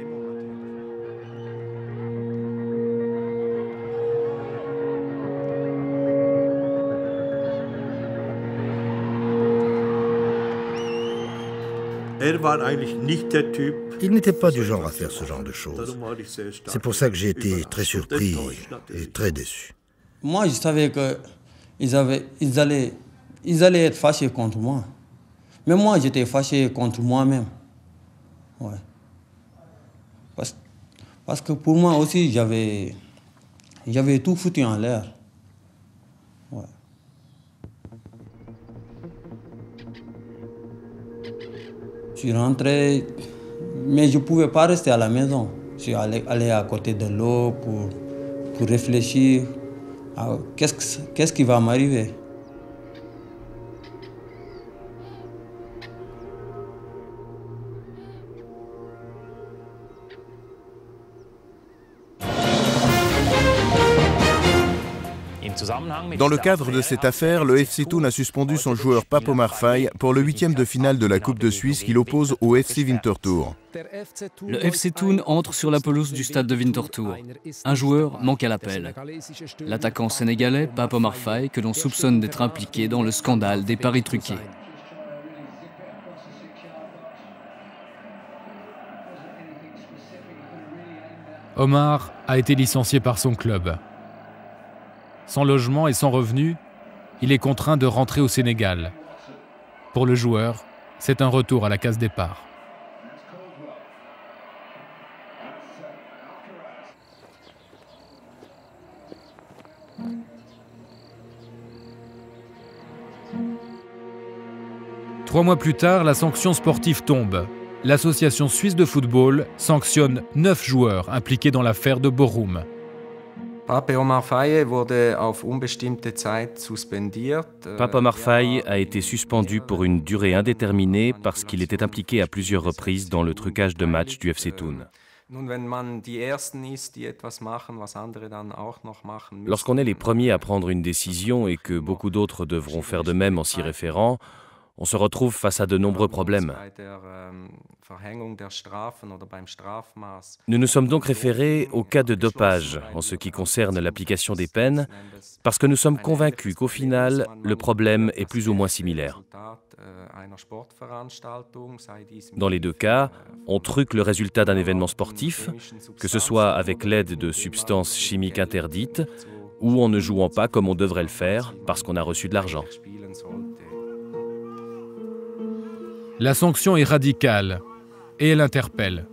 Il n'était pas du genre à faire ce genre de choses. C'est pour ça que j'ai été très surpris et très déçu. Moi, je savais qu'ils avaient, ils allaient, ils allaient être fâchés contre moi. Mais moi, j'étais fâché contre moi-même. Ouais. Parce, parce que pour moi aussi, j'avais, j'avais tout foutu en l'air. Ouais. Je suis rentré, mais je ne pouvais pas rester à la maison. Je suis allé, allé à côté de l'eau pour, pour réfléchir à qu'est-ce, qu'est-ce qui va m'arriver. Dans le cadre de cette affaire, le F C Thun a suspendu son joueur Pape Omar Faye pour le huitième de finale de la Coupe de Suisse qu'il oppose au F C Winterthur. Le F C Thun entre sur la pelouse du stade de Winterthur. Un joueur manque à l'appel. L'attaquant sénégalais Pape Omar Faye, que l'on soupçonne d'être impliqué dans le scandale des paris truqués. Omar a été licencié par son club. Sans logement et sans revenu, il est contraint de rentrer au Sénégal. Pour le joueur, c'est un retour à la case départ. Trois mois plus tard, la sanction sportive tombe. L'association suisse de football sanctionne neuf joueurs impliqués dans l'affaire de Borum. Pape Omar Faye a été suspendu pour une durée indéterminée parce qu'il était impliqué à plusieurs reprises dans le trucage de matchs du F C Thun. Lorsqu'on est les premiers à prendre une décision et que beaucoup d'autres devront faire de même en s'y référant, on se retrouve face à de nombreux problèmes. Nous nous sommes donc référés au cas de dopage en ce qui concerne l'application des peines, parce que nous sommes convaincus qu'au final, le problème est plus ou moins similaire. Dans les deux cas, on truque le résultat d'un événement sportif, que ce soit avec l'aide de substances chimiques interdites ou en ne jouant pas comme on devrait le faire parce qu'on a reçu de l'argent. La sanction est radicale et elle interpelle.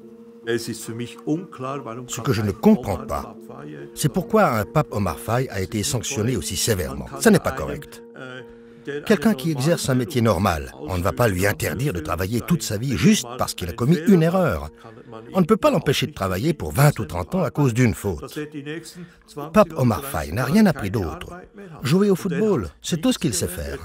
Ce que je ne comprends pas, c'est pourquoi un Pape Omar Faye a été sanctionné aussi sévèrement. Ça n'est pas correct. Quelqu'un qui exerce un métier normal, on ne va pas lui interdire de travailler toute sa vie juste parce qu'il a commis une erreur. On ne peut pas l'empêcher de travailler pour vingt ou trente ans à cause d'une faute. Pape Omar Faye n'a rien appris d'autre. Jouer au football, c'est tout ce qu'il sait faire.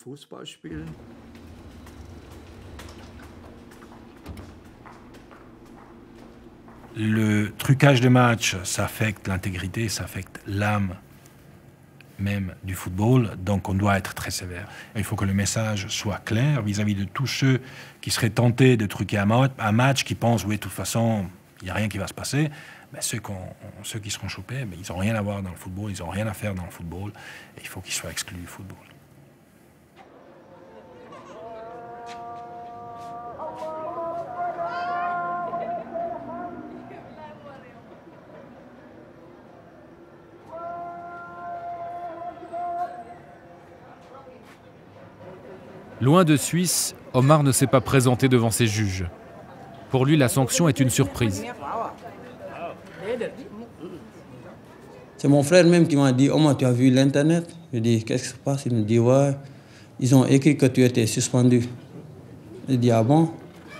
Le trucage de match, ça affecte l'intégrité, ça affecte l'âme même du football, donc on doit être très sévère. Il faut que le message soit clair vis-à-vis de tous ceux qui seraient tentés de truquer un match, qui pensent, oui, de toute façon, il n'y a rien qui va se passer. Mais ceux, ceux qui seront chopés, mais ils n'ont rien à voir dans le football, ils n'ont rien à faire dans le football, et il faut qu'ils soient exclus du football. Loin de Suisse, Omar ne s'est pas présenté devant ses juges. Pour lui, la sanction est une surprise. C'est mon frère même qui m'a dit « Omar, tu as vu l'Internet ?» Je dis « Qu'est-ce qui se passe ?» Il me dit « Ouais, ils ont écrit que tu étais suspendu. » Je dis « Ah bon ?»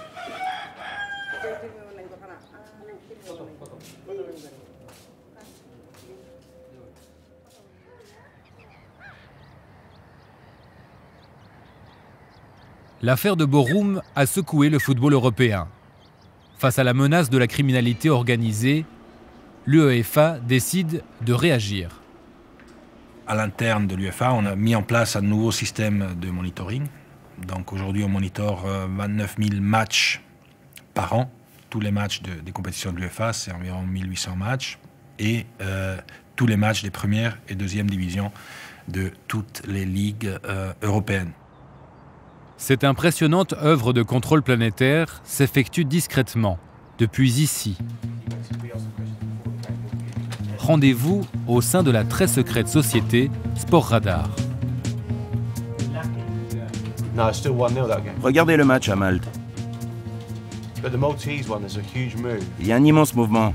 L'affaire de Borum a secoué le football européen. Face à la menace de la criminalité organisée, l'UEFA décide de réagir. À l'interne de l'UEFA, on a mis en place un nouveau système de monitoring. Donc aujourd'hui, on monitore vingt-neuf mille matchs par an. Tous les matchs de, des compétitions de l'UEFA, c'est environ mille huit cents matchs. Et euh, tous les matchs des premières et deuxième divisions de toutes les ligues euh, européennes. Cette impressionnante œuvre de contrôle planétaire s'effectue discrètement, depuis ici. Rendez-vous au sein de la très secrète société Sportradar. Regardez le match à Malte. Il y a un immense mouvement.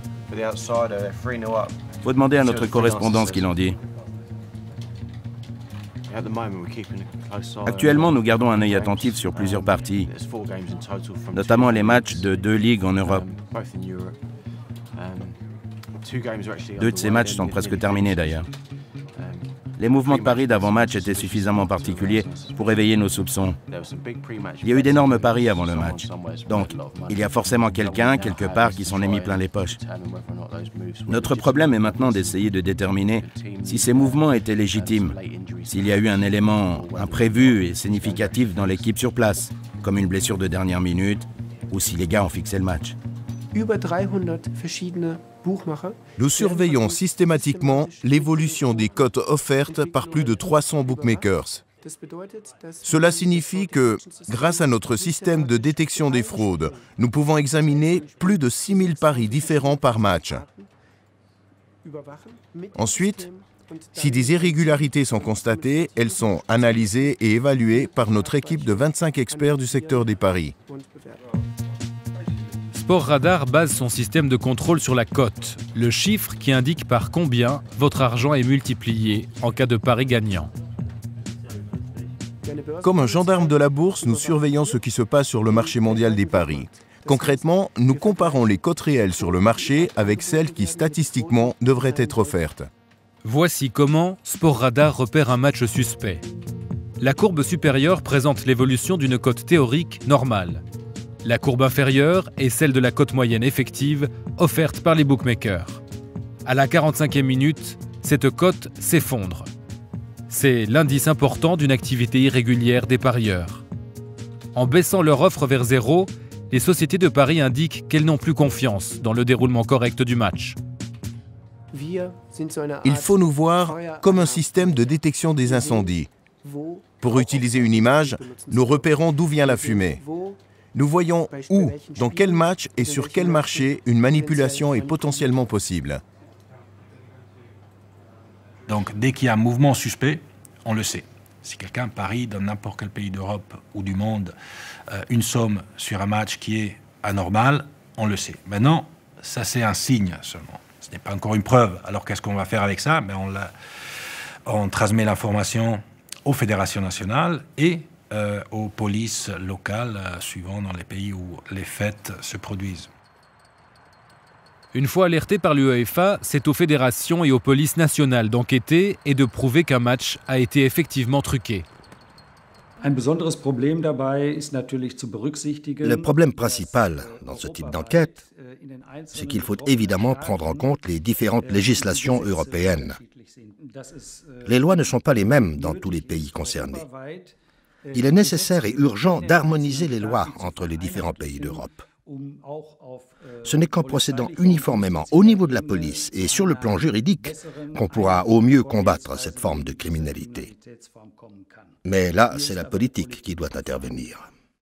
Faut demander à notre correspondant ce qu'il en dit. Actuellement, nous gardons un œil attentif sur plusieurs parties, notamment les matchs de deux ligues en Europe. Deux de ces matchs sont presque terminés d'ailleurs. Les mouvements de paris d'avant-match étaient suffisamment particuliers pour éveiller nos soupçons. Il y a eu d'énormes paris avant le match. Donc, il y a forcément quelqu'un, quelque part, qui s'en est mis plein les poches. Notre problème est maintenant d'essayer de déterminer si ces mouvements étaient légitimes, s'il y a eu un élément imprévu et significatif dans l'équipe sur place, comme une blessure de dernière minute, ou si les gars ont fixé le match. Nous surveillons systématiquement l'évolution des cotes offertes par plus de trois cents bookmakers. Cela signifie que, grâce à notre système de détection des fraudes, nous pouvons examiner plus de six mille paris différents par match. Ensuite, si des irrégularités sont constatées, elles sont analysées et évaluées par notre équipe de vingt-cinq experts du secteur des paris. Sportradar base son système de contrôle sur la cote, le chiffre qui indique par combien votre argent est multiplié en cas de pari gagnant. Comme un gendarme de la bourse, nous surveillons ce qui se passe sur le marché mondial des paris. Concrètement, nous comparons les cotes réelles sur le marché avec celles qui, statistiquement, devraient être offertes. Voici comment Sportradar repère un match suspect. La courbe supérieure présente l'évolution d'une cote théorique normale. La courbe inférieure est celle de la cote moyenne effective offerte par les bookmakers. À la quarante-cinquième minute, cette cote s'effondre. C'est l'indice important d'une activité irrégulière des parieurs. En baissant leur offre vers zéro, les sociétés de paris indiquent qu'elles n'ont plus confiance dans le déroulement correct du match. Il faut nous voir comme un système de détection des incendies. Pour utiliser une image, nous repérons d'où vient la fumée. Nous voyons où, dans quel match et sur quel marché une manipulation est potentiellement possible. Donc dès qu'il y a un mouvement suspect, on le sait. Si quelqu'un parie dans n'importe quel pays d'Europe ou du monde euh, une somme sur un match qui est anormal, on le sait. Maintenant, ça c'est un signe seulement. Ce n'est pas encore une preuve. Alors qu'est-ce qu'on va faire avec ça? Ben, on, la, on transmet l'information aux fédérations nationales et euh, aux polices locales, euh, suivant dans les pays où les fêtes se produisent. Une fois alerté par l'UEFA, c'est aux fédérations et aux polices nationales d'enquêter et de prouver qu'un match a été effectivement truqué. Le problème principal dans ce type d'enquête, c'est qu'il faut évidemment prendre en compte les différentes législations européennes. Les lois ne sont pas les mêmes dans tous les pays concernés. Il est nécessaire et urgent d'harmoniser les lois entre les différents pays d'Europe. Ce n'est qu'en procédant uniformément au niveau de la police et sur le plan juridique qu'on pourra au mieux combattre cette forme de criminalité. Mais là, c'est la politique qui doit intervenir.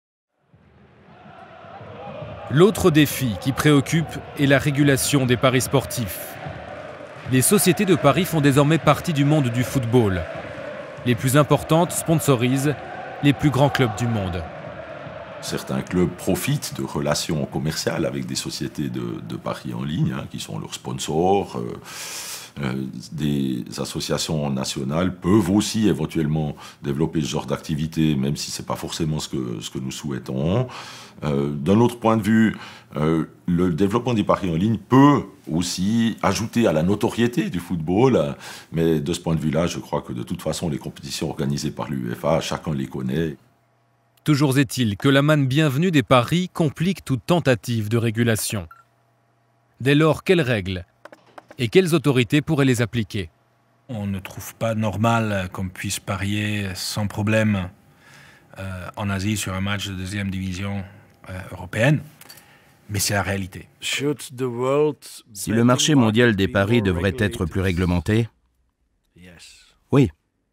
L'autre défi qui préoccupe est la régulation des paris sportifs. Les sociétés de paris font désormais partie du monde du football. Les plus importantes sponsorisent les plus grands clubs du monde. Certains clubs profitent de relations commerciales avec des sociétés de, de paris en ligne, hein, qui sont leurs sponsors. Euh, euh, des associations nationales peuvent aussi éventuellement développer ce genre d'activité, même si ce n'est pas forcément ce que, ce que nous souhaitons. Euh, d'un autre point de vue, euh, le développement des paris en ligne peut aussi ajouter à la notoriété du football, mais de ce point de vue-là, je crois que de toute façon, les compétitions organisées par l'UEFA, chacun les connaît. Toujours est-il que la manne bienvenue des paris complique toute tentative de régulation. Dès lors, quelles règles et quelles autorités pourraient les appliquer? On ne trouve pas normal qu'on puisse parier sans problème euh, en Asie sur un match de deuxième division euh, européenne, mais c'est la réalité. Si le marché mondial des paris devrait être plus réglementé, oui.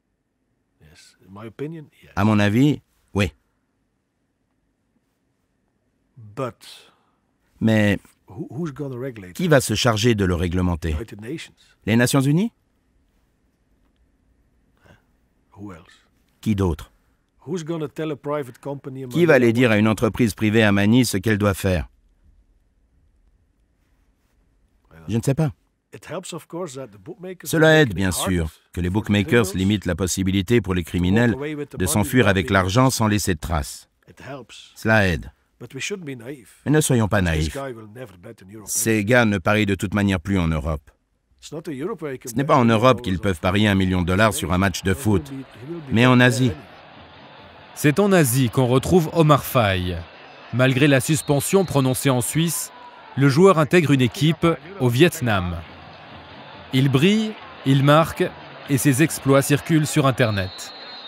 À mon avis, oui. Mais qui va se charger de le réglementer? Les Nations Unies? Qui d'autre? Qui va aller dire à une entreprise privée à Manille ce qu'elle doit faire? Je ne sais pas. Cela aide, bien sûr, que les bookmakers limitent la possibilité pour les criminels de s'enfuir avec l'argent sans laisser de traces. Cela aide. Mais ne soyons pas naïfs. Ces gars ne parient de toute manière plus en Europe. Ce n'est pas en Europe qu'ils peuvent parier un million de dollars sur un match de foot, mais en Asie. C'est en Asie qu'on retrouve Omar Faye. Malgré la suspension prononcée en Suisse, le joueur intègre une équipe au Vietnam. Il brille, il marque et ses exploits circulent sur Internet.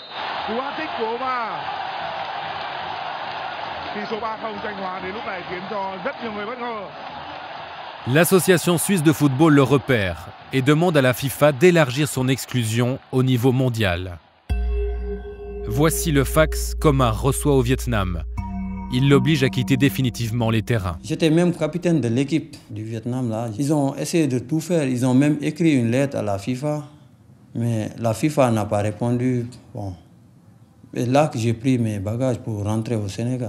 L'association suisse de football le repère et demande à la FIFA d'élargir son exclusion au niveau mondial. Voici le fax qu'Omar reçoit au Vietnam. Il l'oblige à quitter définitivement les terrains. J'étais même capitaine de l'équipe du Vietnam. Là. Ils ont essayé de tout faire. Ils ont même écrit une lettre à la FIFA. Mais la FIFA n'a pas répondu. Bon. Et là que j'ai pris mes bagages pour rentrer au Sénégal.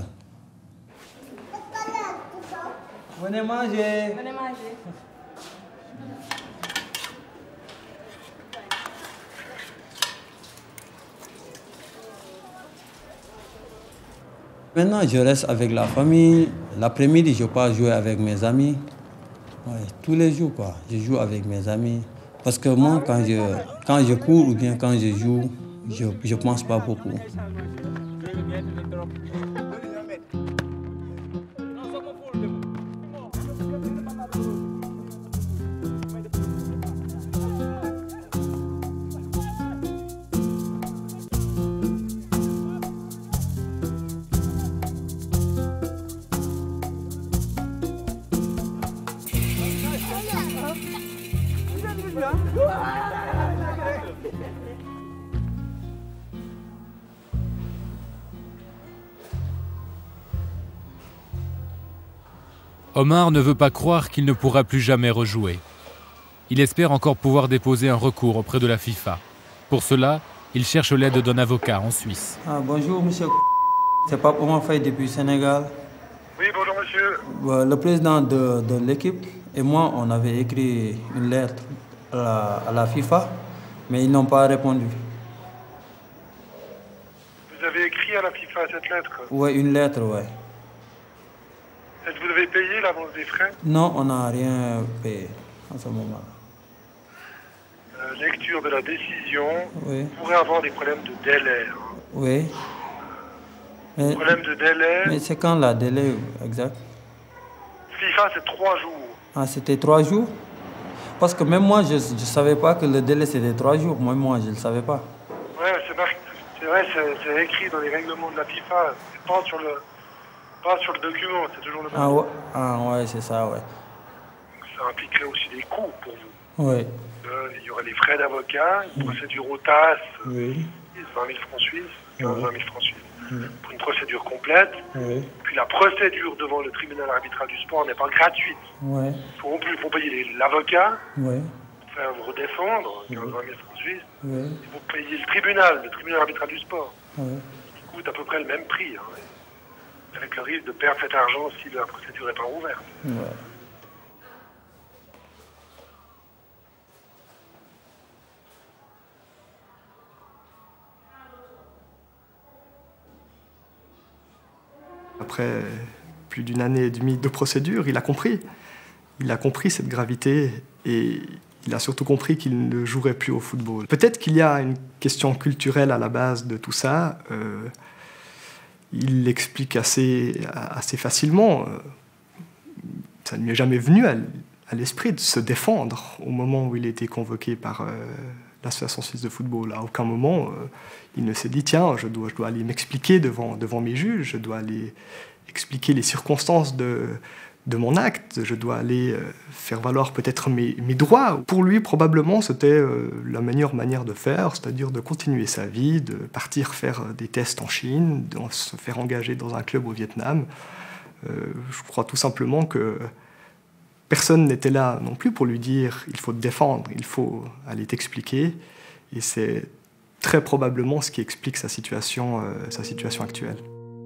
Venez manger. Venez manger. Maintenant, je reste avec la famille. L'après-midi, je pars jouer avec mes amis. Ouais, tous les jours, quoi. Je joue avec mes amis. Parce que moi, quand je, quand je cours ou bien quand je joue, je ne pense pas beaucoup. Omar ne veut pas croire qu'il ne pourra plus jamais rejouer. Il espère encore pouvoir déposer un recours auprès de la FIFA. Pour cela, il cherche l'aide d'un avocat en Suisse. Ah, bonjour, monsieur. C'est pas pour moi fait depuis le Sénégal. Oui, bonjour, monsieur. Le président de, de l'équipe et moi, on avait écrit une lettre à la, à la FIFA, mais ils n'ont pas répondu. Vous avez écrit à la FIFA cette lettre? Oui, une lettre, oui. Est-ce que vous avez payé l'avance des frais? Non, on n'a rien payé en ce moment. Euh, lecture de la décision. Oui. Vous pourrez avoir des problèmes de délai. Hein. Oui. Mais, problème de délai. Mais c'est quand la délai exact? FIFA, c'est trois jours. Ah, c'était trois jours? Parce que même moi, je ne savais pas que le délai c'était trois jours. Moi, moi, je ne le savais pas. Oui, c'est vrai, c'est écrit dans les règlements de la FIFA. C'est pas sur le... Pas sur le document, c'est toujours le même. Ah ouais, ah ouais, c'est ça, ouais. Ça impliquerait aussi des coûts pour vous. Oui. Euh, il y aurait les frais d'avocat, une procédure au T A S, oui. vingt mille francs suisses, quinze à vingt mille francs suisses, oui. Pour une procédure complète. Oui. Puis la procédure devant le tribunal arbitral du sport n'est pas gratuite. Oui. Il faut, faut payer l'avocat, oui. Faire vous redéfendre, quinze à vingt mille francs suisses. Oui. Et vous payez le tribunal, le tribunal arbitral du sport, oui. Qui coûte à peu près le même prix. Hein. Avec le risque de perdre cet argent si la procédure n'est pas ouverte. Ouais. Après plus d'une année et demie de procédure, il a compris. Il a compris cette gravité et il a surtout compris qu'il ne jouerait plus au football. Peut-être qu'il y a une question culturelle à la base de tout ça. Euh, Il l'explique assez, assez facilement. Ça ne lui est jamais venu à, à l'esprit de se défendre au moment où il a été convoqué par euh, l'association suisse de football. À aucun moment, euh, il ne s'est dit « Tiens, je dois, je dois aller m'expliquer devant, devant mes juges, je dois aller expliquer les circonstances de, de mon acte, je dois aller euh, faire valoir peut-être mes, mes droits. » Pour lui, probablement, c'était euh, la meilleure manière de faire, c'est-à-dire de continuer sa vie, de partir faire des tests en Chine, de se faire engager dans un club au Vietnam. Euh, je crois tout simplement que personne n'était là non plus pour lui dire « il faut te défendre, il faut aller t'expliquer ». Et c'est très probablement ce qui explique sa situation, euh, sa situation actuelle.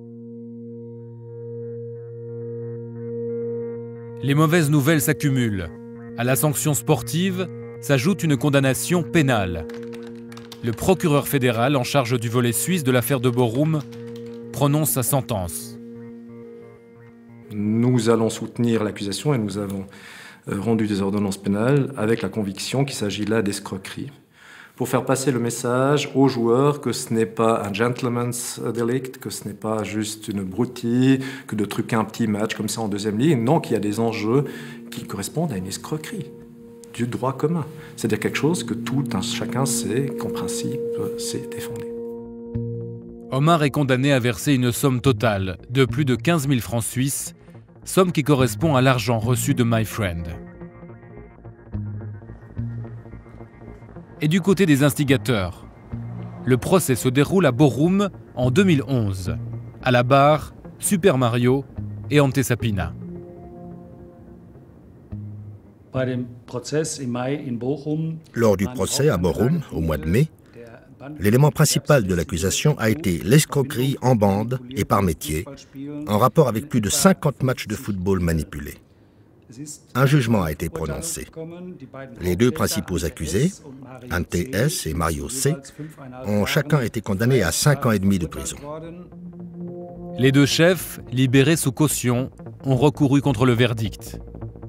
Les mauvaises nouvelles s'accumulent. À la sanction sportive s'ajoute une condamnation pénale. Le procureur fédéral en charge du volet suisse de l'affaire de Borum prononce sa sentence. Nous allons soutenir l'accusation et nous avons rendu des ordonnances pénales avec la conviction qu'il s'agit là d'escroquerie, pour faire passer le message aux joueurs que ce n'est pas un gentleman's delict, que ce n'est pas juste une broutille, que de truquer un petit match comme ça en deuxième ligne. Non, qu'il y a des enjeux qui correspondent à une escroquerie du droit commun. C'est-à-dire quelque chose que tout un chacun sait qu'en principe, c'est défendu. Omar est condamné à verser une somme totale de plus de quinze mille francs suisses, somme qui correspond à l'argent reçu de My Friend. Et du côté des instigateurs, le procès se déroule à Bochum en deux mille onze, à la barre Super Mario et Ante Sapina. Lors du procès à Bochum, au mois de mai, l'élément principal de l'accusation a été l'escroquerie en bande et par métier, en rapport avec plus de cinquante matchs de football manipulés. Un jugement a été prononcé. Les deux principaux accusés, Ante S et Mario C, ont chacun été condamnés à cinq ans et demi de prison. Les deux chefs, libérés sous caution, ont recouru contre le verdict.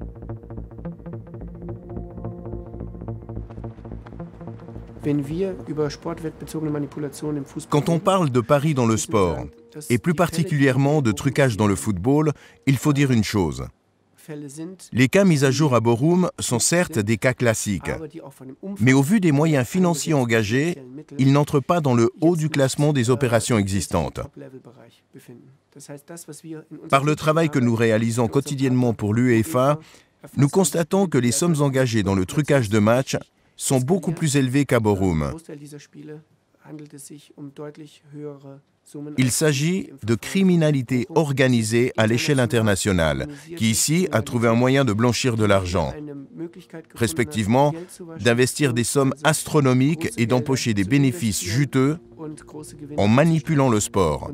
Quand on parle de paris dans le sport, et plus particulièrement de trucage dans le football, il faut dire une chose. Les cas mis à jour à Bochum sont certes des cas classiques, mais au vu des moyens financiers engagés, ils n'entrent pas dans le haut du classement des opérations existantes. Par le travail que nous réalisons quotidiennement pour l'UEFA, nous constatons que les sommes engagées dans le trucage de matchs sont beaucoup plus élevées qu'à Bochum. Il s'agit de criminalité organisée à l'échelle internationale, qui ici a trouvé un moyen de blanchir de l'argent, respectivement d'investir des sommes astronomiques et d'empocher des bénéfices juteux en manipulant le sport.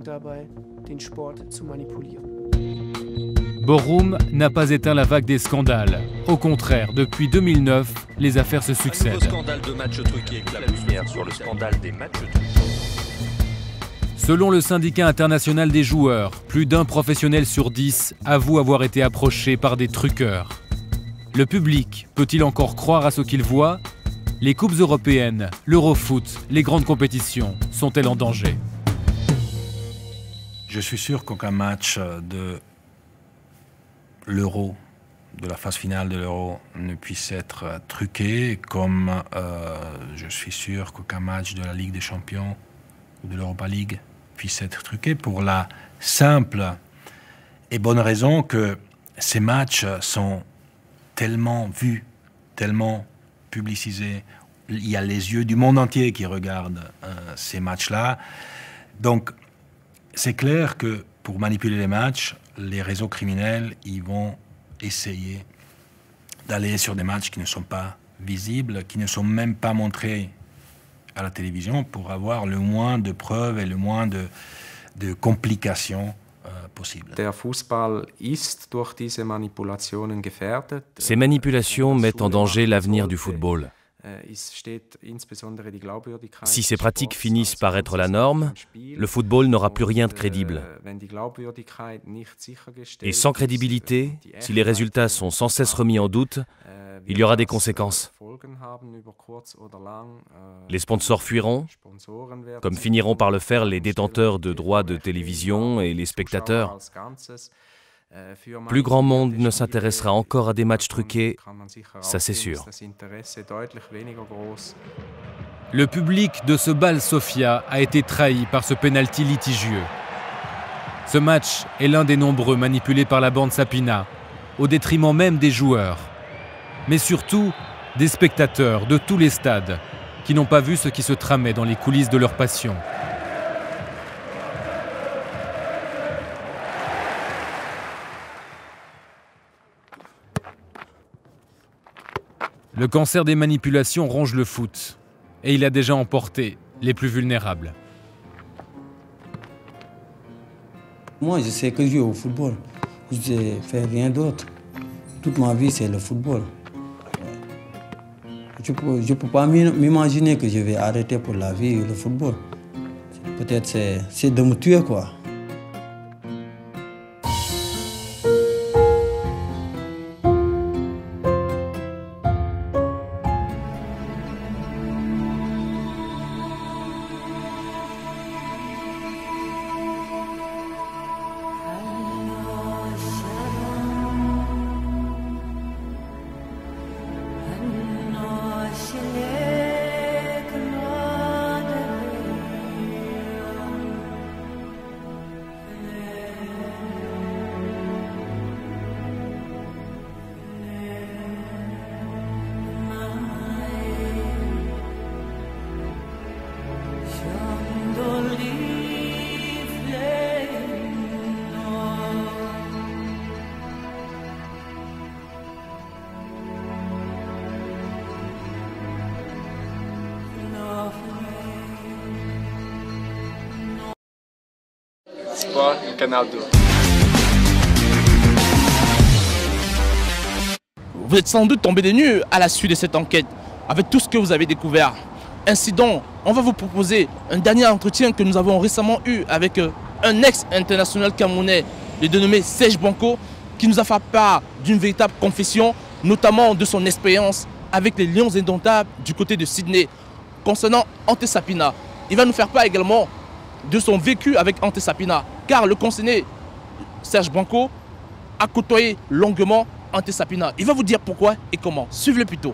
Bochum n'a pas éteint la vague des scandales. Au contraire, depuis deux mille neuf, les affaires se succèdent. Le scandale de matchs truqués, la lumière sur le scandale des matchs truqués. Selon le syndicat international des joueurs, plus d'un professionnel sur dix avoue avoir été approché par des truqueurs. Le public peut-il encore croire à ce qu'il voit? Les coupes européennes, l'Eurofoot, les grandes compétitions sont-elles en danger? Je suis sûr qu'aucun match de l'Euro, de la phase finale de l'Euro, ne puisse être truqué, comme euh, je suis sûr qu'aucun match de la Ligue des Champions ou de l'Europa League puisse être truqué, pour la simple et bonne raison que ces matchs sont tellement vus, tellement publicisés. Il y a les yeux du monde entier qui regardent euh, ces matchs-là. Donc, c'est clair que pour manipuler les matchs, les réseaux criminels, ils vont essayer d'aller sur des matchs qui ne sont pas visibles, qui ne sont même pas montrés à la télévision, pour avoir le moins de preuves et le moins de, de complications euh, possibles. Ces manipulations mettent en danger l'avenir du football. Si ces pratiques finissent par être la norme, le football n'aura plus rien de crédible. Et sans crédibilité, si les résultats sont sans cesse remis en doute, il y aura des conséquences. Les sponsors fuiront, comme finiront par le faire les détenteurs de droits de télévision et les spectateurs. Plus grand monde ne s'intéressera encore à des matchs truqués, ça c'est sûr. Le public de ce bal Sofia a été trahi par ce pénalty litigieux. Ce match est l'un des nombreux manipulés par la bande Sapina, au détriment même des joueurs, mais surtout des spectateurs de tous les stades qui n'ont pas vu ce qui se tramait dans les coulisses de leur passion. Le cancer des manipulations ronge le foot, et il a déjà emporté les plus vulnérables. Moi, je sais que jouer au football. Je ne fais rien d'autre. Toute ma vie, c'est le football. Je ne peux, peux pas m'imaginer que je vais arrêter pour la vie le football. Peut-être c'est, c'est de me tuer, quoi. Sport em Canal deux. Vous êtes sans doute tombé des nues à la suite de cette enquête, avec tout ce que vous avez découvert. Ainsi donc, on va vous proposer un dernier entretien que nous avons récemment eu avec un ex-international camerounais, le dénommé Serge Banco, qui nous a fait part d'une véritable confession, notamment de son expérience avec les Lions indomptables du côté de Sydney. Concernant Ante Sapina, il va nous faire part également de son vécu avec Ante Sapina, car le concerné Serge Banco a côtoyé longuement Ante Sapina. Il va vous dire pourquoi et comment. Suivez-le plutôt.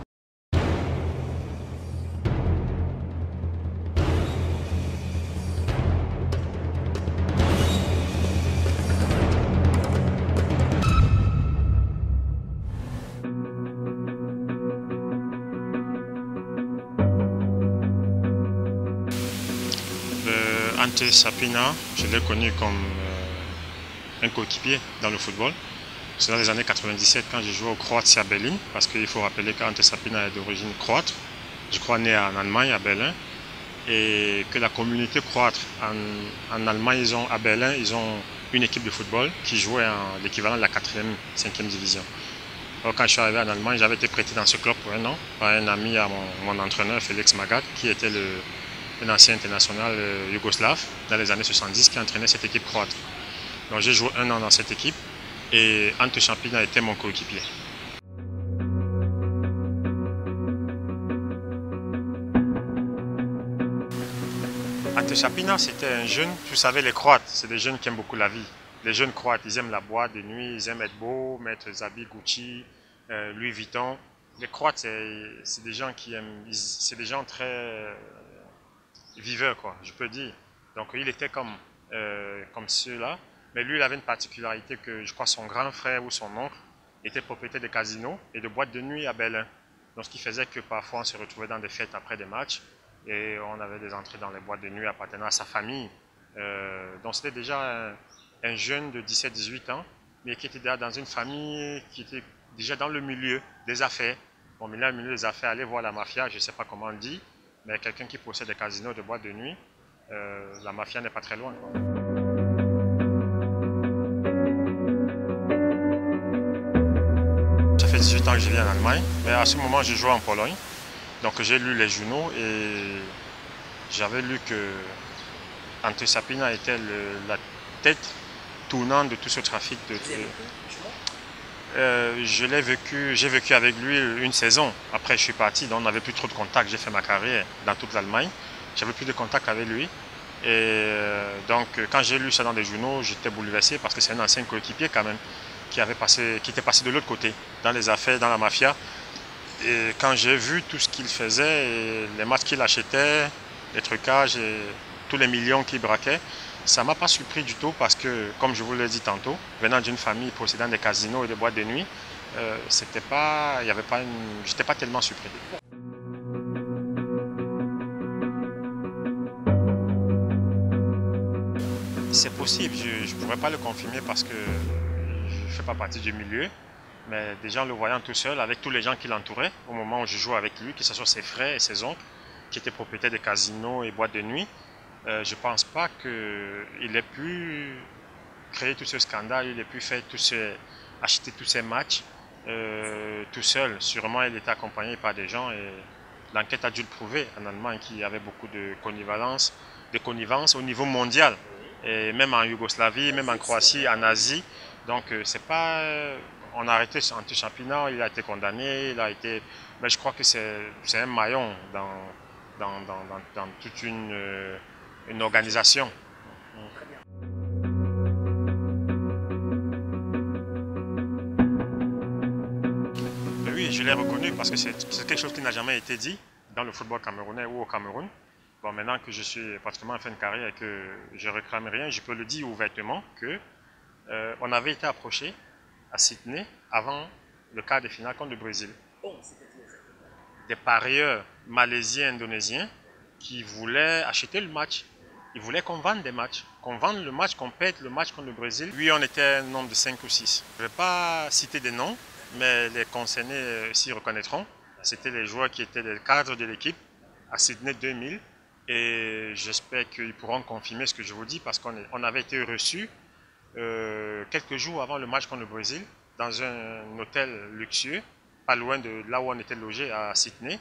Ante Sapina, je l'ai connu comme euh, un coéquipier dans le football. C'est dans les années quatre-vingt-dix-sept quand j'ai joué au Croatia Berlin, parce qu'il faut rappeler qu'Ante Sapina est d'origine croate, je crois né en Allemagne, à Berlin, et que la communauté croate en, en Allemagne, ils ont, à Berlin, ils ont une équipe de football qui jouait en l'équivalent de la quatrième, cinquième division. Alors, quand je suis arrivé en Allemagne, j'avais été prêté dans ce club pour un an par un ami à mon, mon entraîneur, Félix Magath, qui était le un ancien international euh, yougoslave dans les années soixante-dix qui entraînait cette équipe croate. Donc j'ai joué un an dans cette équipe et Ante Sapina était mon coéquipier. Ante Sapina, c'était un jeune, vous savez les Croates, c'est des jeunes qui aiment beaucoup la vie. Les jeunes Croates, ils aiment la boîte de nuit, ils aiment être beaux, mettre des habits Gucci, euh, Louis Vuitton. Les Croates, c'est des gens qui aiment, c'est des gens très viveur, quoi, je peux dire. Donc il était comme, euh, comme ceux-là, mais lui il avait une particularité que je crois son grand frère ou son oncle était propriétaire de casinos et de boîtes de nuit à Berlin. Donc ce qui faisait que parfois on se retrouvait dans des fêtes après des matchs et on avait des entrées dans les boîtes de nuit appartenant à sa famille. Euh, donc c'était déjà un, un jeune de dix-sept à dix-huit ans, mais qui était déjà dans une famille qui était déjà dans le milieu des affaires. Bon, mais là, le milieu des affaires, aller voir la mafia, je ne sais pas comment on dit, mais quelqu'un qui possède des casinos de boîtes de nuit, euh, la mafia n'est pas très loin, quoi. Ça fait dix-huit ans que je vis en Allemagne, mais à ce moment je jouais en Pologne. Donc j'ai lu les journaux et j'avais lu que Ante Sapina était le, la tête tournante de tout ce trafic de... Euh, je l'ai vécu, j'ai vécu avec lui une saison. Après, je suis parti, donc on n'avait plus trop de contact. J'ai fait ma carrière dans toute l'Allemagne. J'avais plus de contact avec lui. Et euh, donc, quand j'ai lu ça dans des journaux, j'étais bouleversé parce que c'est un ancien coéquipier quand même qui avait passé, qui était passé de l'autre côté, dans les affaires, dans la mafia. Et quand j'ai vu tout ce qu'il faisait, et les matchs qu'il achetait, les trucages et tous les millions qu'il braquait, ça ne m'a pas surpris du tout parce que, comme je vous l'ai dit tantôt, venant d'une famille possédant des casinos et des boîtes de nuit, euh, c'était pas, il y avait pas une, j'étais pas tellement surpris. C'est possible, je ne pourrais pas le confirmer parce que je ne fais pas partie du milieu, mais déjà en le voyant tout seul, avec tous les gens qui l'entouraient, au moment où je jouais avec lui, que ce soit ses frères et ses oncles, qui étaient propriétaires de casinos et boîtes de nuit, Euh, je ne pense pas qu'il ait pu créer tout ce scandale, il ait pu faire tout ce, acheter tous ces matchs euh, tout seul. Sûrement, il était accompagné par des gens et l'enquête a dû le prouver en Allemagne qu'il y avait beaucoup de connivence, de connivence au niveau mondial. Et même en Yougoslavie, même en Croatie, en Asie. Donc, euh, c'est pas... Euh, on a arrêté Ante Sapina, il a été condamné, il a été... Mais je crois que c'est un maillon dans, dans, dans, dans, dans toute une... Euh, une organisation. Mais oui, je l'ai reconnu parce que c'est quelque chose qui n'a jamais été dit dans le football camerounais ou au Cameroun. Bon, maintenant que je suis pratiquement en fin de carrière et que je ne réclame rien, je peux le dire ouvertement que euh, on avait été approché à Sydney avant le quart de finale contre le Brésil. Des parieurs malaisiens, indonésiens qui voulaient acheter le match. Ils voulaient qu'on vende des matchs, qu'on vende le match, qu'on pète le match contre le Brésil. Lui, on était un nombre de cinq ou six. Je ne vais pas citer des noms, mais les concernés s'y reconnaîtront. C'était les joueurs qui étaient les cadres de l'équipe à Sydney deux mille Et j'espère qu'ils pourront confirmer ce que je vous dis parce qu'on on avait été reçus euh, quelques jours avant le match contre le Brésil dans un hôtel luxueux, pas loin de là où on était logé à Sydney.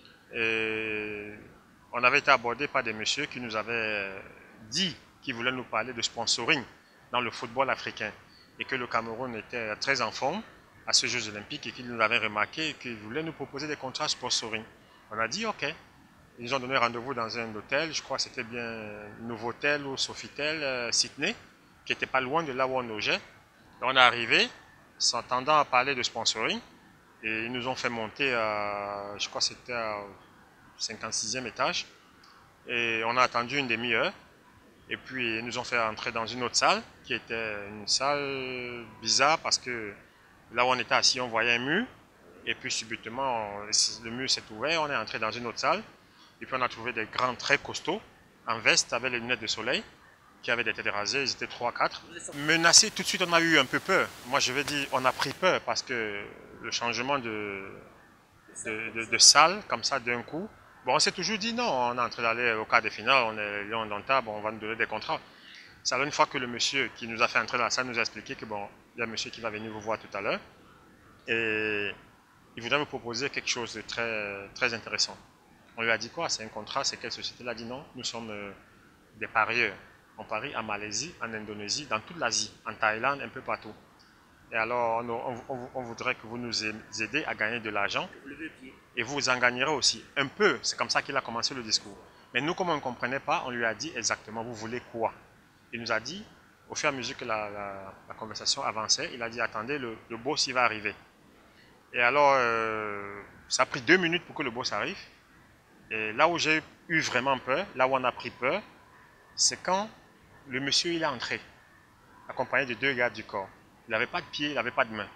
Et on avait été abordé par des messieurs qui nous avaient dit qu'ils voulaient nous parler de sponsoring dans le football africain et que le Cameroun était très en forme à ces Jeux Olympiques et qu'ils nous avaient remarqué et qu'ils voulaient nous proposer des contrats sponsoring. On a dit OK. Ils nous ont donné rendez-vous dans un hôtel, je crois que c'était bien Novotel ou Sofitel, euh, Sydney, qui n'était pas loin de là où on logeait. Et on est arrivé, s'entendant à parler de sponsoring, et ils nous ont fait monter à, je crois que c'était au cinquante-sixième étage, et on a attendu une demi-heure, et puis ils nous ont fait entrer dans une autre salle, qui était une salle bizarre, parce que là où on était assis, on voyait un mur, et puis subitement, on, le mur s'est ouvert, on est entré dans une autre salle, et puis on a trouvé des grands très costauds, en veste, avec les lunettes de soleil, qui avaient des têtes rasées, ils étaient trois quatre. Menacés, tout de suite on a eu un peu peur. Moi je vais dire, on a pris peur parce que le changement de, de, de, de salle, comme ça d'un coup, bon on s'est toujours dit non, on est en train d'aller au quart de finale, on est Lion d'Anta, bon, on va nous donner des contrats. C'est alors une fois que le monsieur qui nous a fait entrer dans la salle nous a expliqué que bon, il y a un monsieur qui va venir vous voir tout à l'heure, et il voudrait me proposer quelque chose de très, très intéressant. On lui a dit quoi? C'est un contrat, c'est quelle société? Il a dit non, nous sommes euh, des parieurs. On parie en Malaisie, en Indonésie, dans toute l'Asie, en Thaïlande, un peu partout. Et alors, on, on, on voudrait que vous nous aidiez à gagner de l'argent. Et vous en gagnerez aussi. Un peu, c'est comme ça qu'il a commencé le discours. Mais nous, comme on ne comprenait pas, on lui a dit exactement, vous voulez quoi? Il nous a dit, au fur et à mesure que la, la, la conversation avançait, il a dit, attendez, le, le boss, il va arriver. Et alors, euh, ça a pris deux minutes pour que le boss arrive. Et là où j'ai eu vraiment peur, là où on a pris peur, c'est quand le monsieur il est entré, accompagné de deux gardes du corps. Il n'avait pas de pieds, il n'avait pas de mains.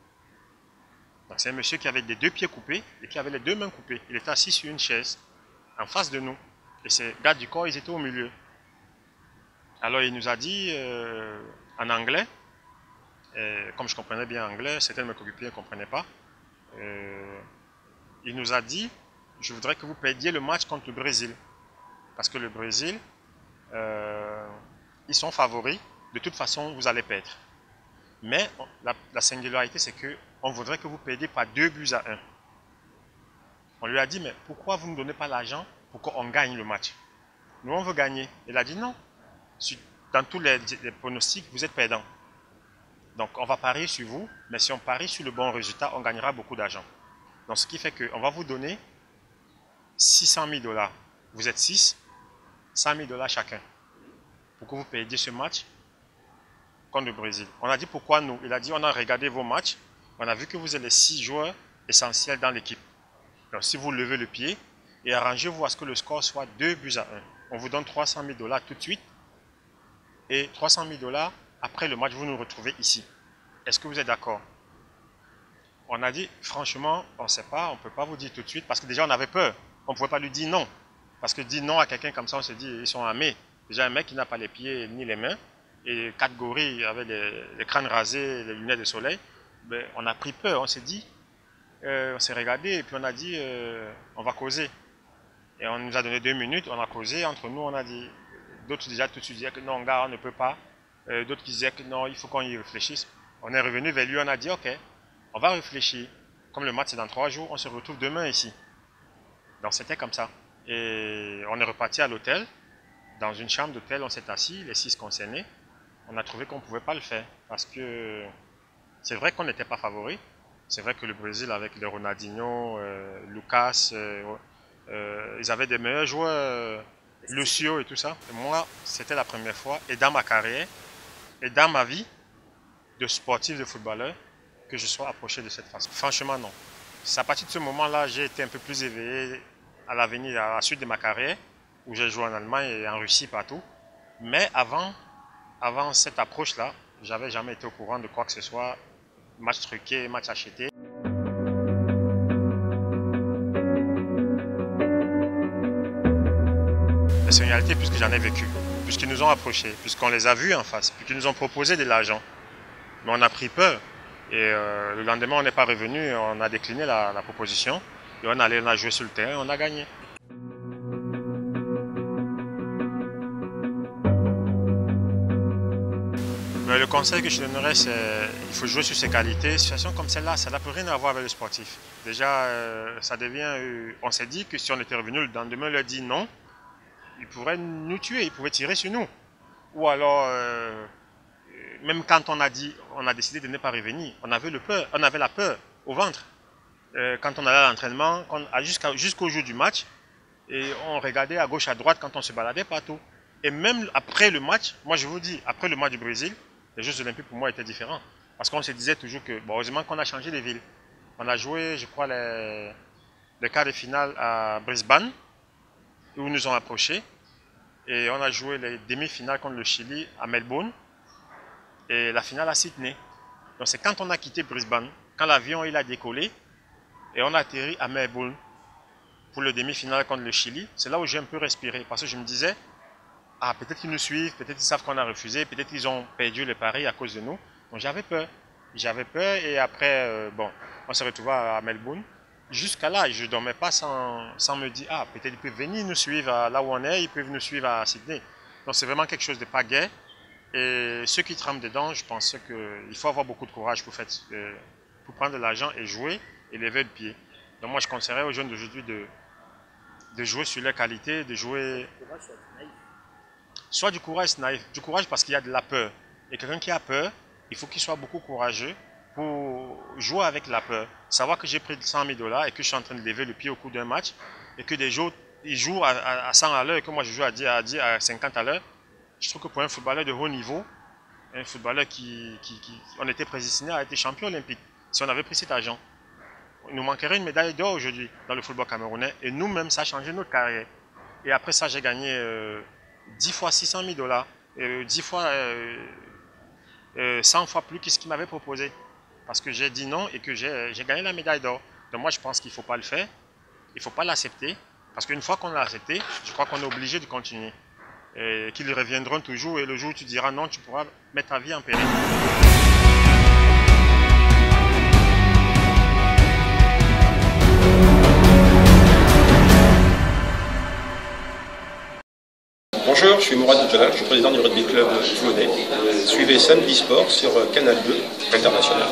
Donc c'est un monsieur qui avait les deux pieds coupés et qui avait les deux mains coupées. Il était assis sur une chaise, en face de nous. Et ces gardes du corps, ils étaient au milieu. Alors il nous a dit, euh, en anglais, et comme je comprenais bien anglais, certains de mes coéquipiers ne comprenaient pas, euh, il nous a dit, je voudrais que vous perdiez le match contre le Brésil. Parce que le Brésil, euh, ils sont favoris. De toute façon, vous allez perdre. Mais la, la singularité, c'est qu'on voudrait que vous perdiez par deux buts à un. On lui a dit, mais pourquoi vous ne donnez pas l'argent pour qu'on gagne le match? Nous, on veut gagner. Il a dit non. Dans tous les, les pronostics, vous êtes perdant. Donc, on va parier sur vous, mais si on parie sur le bon résultat, on gagnera beaucoup d'argent. Donc, ce qui fait qu'on va vous donner six cent mille dollars. Vous êtes six, cent mille dollars chacun. Pour que vous payiez ce match contre le Brésil. On a dit pourquoi nous. Il a dit on a regardé vos matchs. On a vu que vous êtes les six joueurs essentiels dans l'équipe. Donc si vous levez le pied et arrangez-vous à ce que le score soit deux buts à un. On vous donne trois cent mille dollars tout de suite. Et trois cent mille dollars après le match, vous nous retrouvez ici. Est-ce que vous êtes d'accord? On a dit franchement, on ne sait pas, on ne peut pas vous dire tout de suite parce que déjà on avait peur. On ne pouvait pas lui dire non. Parce que dire non à quelqu'un comme ça, on se dit, ils sont armés. Déjà, un mec qui n'a pas les pieds ni les mains, et quatre gorilles avec les, les crânes rasés, les lunettes de soleil, ben, on a pris peur, on s'est dit, euh, on s'est regardé, et puis on a dit, euh, on va causer. Et on nous a donné deux minutes, on a causé, entre nous, on a dit, d'autres déjà tout de suite disaient que non, gars, on ne peut pas. Euh, d'autres qui disaient que non, il faut qu'on y réfléchisse. On est revenu vers lui, on a dit, ok, on va réfléchir. Comme le match c'est dans trois jours, on se retrouve demain ici. Donc c'était comme ça. Et on est reparti à l'hôtel. Dans une chambre d'hôtel, on s'est assis, les six concernés. On a trouvé qu'on ne pouvait pas le faire. Parce que c'est vrai qu'on n'était pas favoris. C'est vrai que le Brésil, avec les Ronaldinho, euh, Lucas, euh, euh, ils avaient des meilleurs joueurs, euh, Lucio et tout ça. Et moi, c'était la première fois, et dans ma carrière, et dans ma vie de sportif, de footballeur, que je sois approché de cette façon. Franchement, non. C'est à partir de ce moment-là, j'ai été un peu plus éveillé à l'avenir, à la suite de ma carrière, où j'ai joué en Allemagne et en Russie, partout. Mais avant, avant cette approche-là, j'avais jamais été au courant de quoi que ce soit, match truqué, match acheté. C'est une réalité puisque j'en ai vécu, puisqu'ils nous ont approchés, puisqu'on les a vus en face, puisqu'ils nous ont proposé de l'argent. Mais on a pris peur. Et euh, le lendemain, on n'est pas revenu, on a décliné la, la proposition. Et on allait, on a joué sur le terrain, on a gagné. conseil que je donnerais, c'est qu'il faut jouer sur ses qualités. Une situation comme celle-là, ça n'a plus rien à voir avec le sportif. Déjà, euh, ça devient... Euh, on s'est dit que si on était revenu le lendemain, leur dit non, ils pourraient nous tuer, ils pouvaient tirer sur nous. Ou alors, euh, même quand on a dit, on a décidé de ne pas revenir, on avait, le peur, on avait la peur au ventre. Euh, quand on allait à l'entraînement, jusqu'à, jusqu'au jour du match, et on regardait à gauche, à droite quand on se baladait partout. Et même après le match, moi je vous dis, après le match du Brésil, les Jeux Olympiques pour moi étaient différents. Parce qu'on se disait toujours que, bon, heureusement qu'on a changé de ville. On a joué, je crois, les, les quarts de finale à Brisbane, où ils nous ont approchés. Et on a joué les demi-finales contre le Chili à Melbourne. Et la finale à Sydney. Donc c'est quand on a quitté Brisbane, quand l'avion il a décollé, et on a atterri à Melbourne pour le demi-finale contre le Chili. C'est là où j'ai un peu respiré, parce que je me disais, ah, peut-être qu'ils nous suivent, peut-être qu'ils savent qu'on a refusé, peut-être qu'ils ont perdu le pari à cause de nous. Donc j'avais peur. J'avais peur et après, euh, bon, on s'est retrouvé à Melbourne. Jusqu'à là, je ne dormais pas sans, sans me dire, ah, peut-être ils peuvent venir nous suivre là où on est, ils peuvent nous suivre à Sydney. Donc c'est vraiment quelque chose de pas gai. Et ceux qui trempent dedans, je pense qu'il faut avoir beaucoup de courage pour, faire, euh, pour prendre de l'argent et jouer et lever le pied. Donc moi, je conseillerais aux jeunes d'aujourd'hui de, de jouer sur leurs qualités, de jouer... Soit du courage naïf, du courage parce qu'il y a de la peur. Et quelqu'un qui a peur, il faut qu'il soit beaucoup courageux pour jouer avec la peur. Savoir que j'ai pris cent mille dollars et que je suis en train de lever le pied au cours d'un match et que des jours, ils jouent à, à, à cent à l'heure et que moi je joue à dix, à dix, à cinquante à l'heure. Je trouve que pour un footballeur de haut niveau, un footballeur qui, qui, qui on était prédestiné à être champion olympique, si on avait pris cet argent, il nous manquerait une médaille d'or aujourd'hui dans le football camerounais et nous-mêmes, ça a changé notre carrière. Et après ça, j'ai gagné... Euh, dix fois six cent mille dollars, euh, dix fois, euh, euh, cent fois plus que ce qu'il m'avait proposé. Parce que j'ai dit non et que j'ai gagné la médaille d'or. Donc moi je pense qu'il ne faut pas le faire, il ne faut pas l'accepter. Parce qu'une fois qu'on l'a accepté, je crois qu'on est obligé de continuer. Et qu'ils reviendront toujours et le jour où tu diras non, tu pourras mettre ta vie en péril. Bonjour, je suis Mourad Boutala, je suis président du rugby club toulonnais. Suivez Samedi Sport sur Canal deux International.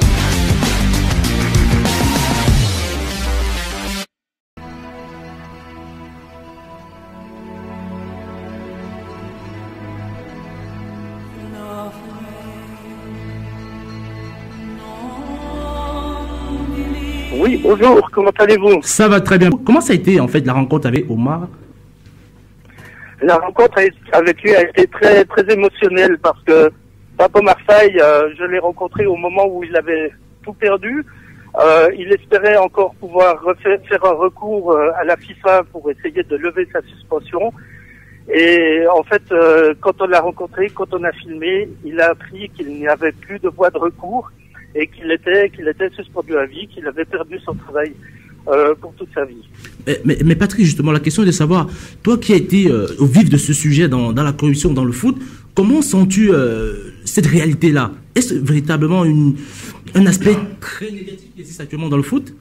Oui, bonjour, comment allez-vous? Ça va très bien. Comment ça a été en fait la rencontre avec Omar? La rencontre avec lui a été très très émotionnelle parce que Papa Marseille, euh, je l'ai rencontré au moment où il avait tout perdu. Euh, il espérait encore pouvoir refaire, faire un recours euh, à la FIFA pour essayer de lever sa suspension. Et en fait, euh, quand on l'a rencontré, quand on a filmé, il a appris qu'il n'y avait plus de voie de recours et qu'il était qu'il était suspendu à vie, qu'il avait perdu son travail euh, pour toute sa vie. Mais, mais, mais Patrick, justement, la question est de savoir, toi qui as été euh, au vif de ce sujet dans, dans la corruption, dans le foot, comment sens-tu euh, cette réalité-là? Est-ce véritablement une, un aspect très négatif qui existe actuellement dans le foot?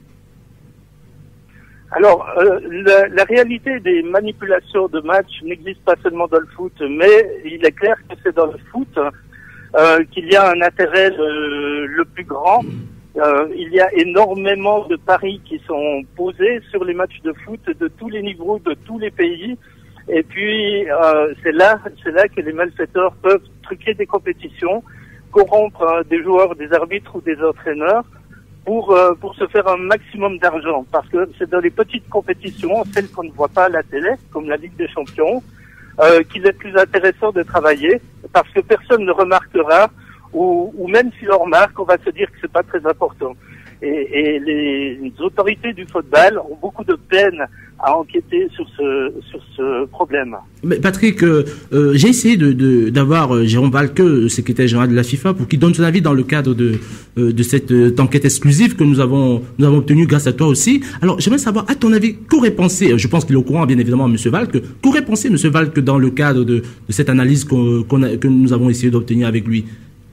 Alors, euh, la, la réalité des manipulations de matchs n'existe pas seulement dans le foot, mais il est clair que c'est dans le foot euh, qu'il y a un intérêt le, le plus grand. Euh, il y a énormément de paris qui sont posés sur les matchs de foot de tous les niveaux, de tous les pays. Et puis, euh, c'est là, c'est là que les malfaiteurs peuvent truquer des compétitions, corrompre euh, des joueurs, des arbitres ou des entraîneurs pour euh, pour se faire un maximum d'argent. Parce que c'est dans les petites compétitions, celles qu'on ne voit pas à la télé, comme la Ligue des Champions, euh, qu'il est plus intéressant de travailler, parce que personne ne remarquera, ou, ou même si l'on remarque, on va se dire que c'est pas très important. Et, et les, les autorités du football ont beaucoup de peine à enquêter sur ce sur ce problème. Mais Patrick, euh, euh, j'ai essayé de d'avoir euh, Jérôme Valqueux, secrétaire général de la FIFA, pour qu'il donne son avis dans le cadre de euh, de cette euh, enquête exclusive que nous avons nous avons obtenue grâce à toi aussi. Alors, j'aimerais savoir, à ton avis, qu'aurait pensé, je pense qu'il est au courant bien évidemment, Monsieur Valqueux, qu'aurait pensé Monsieur Valqueux dans le cadre de, de cette analyse qu'on, qu'on a, que nous avons essayé d'obtenir avec lui?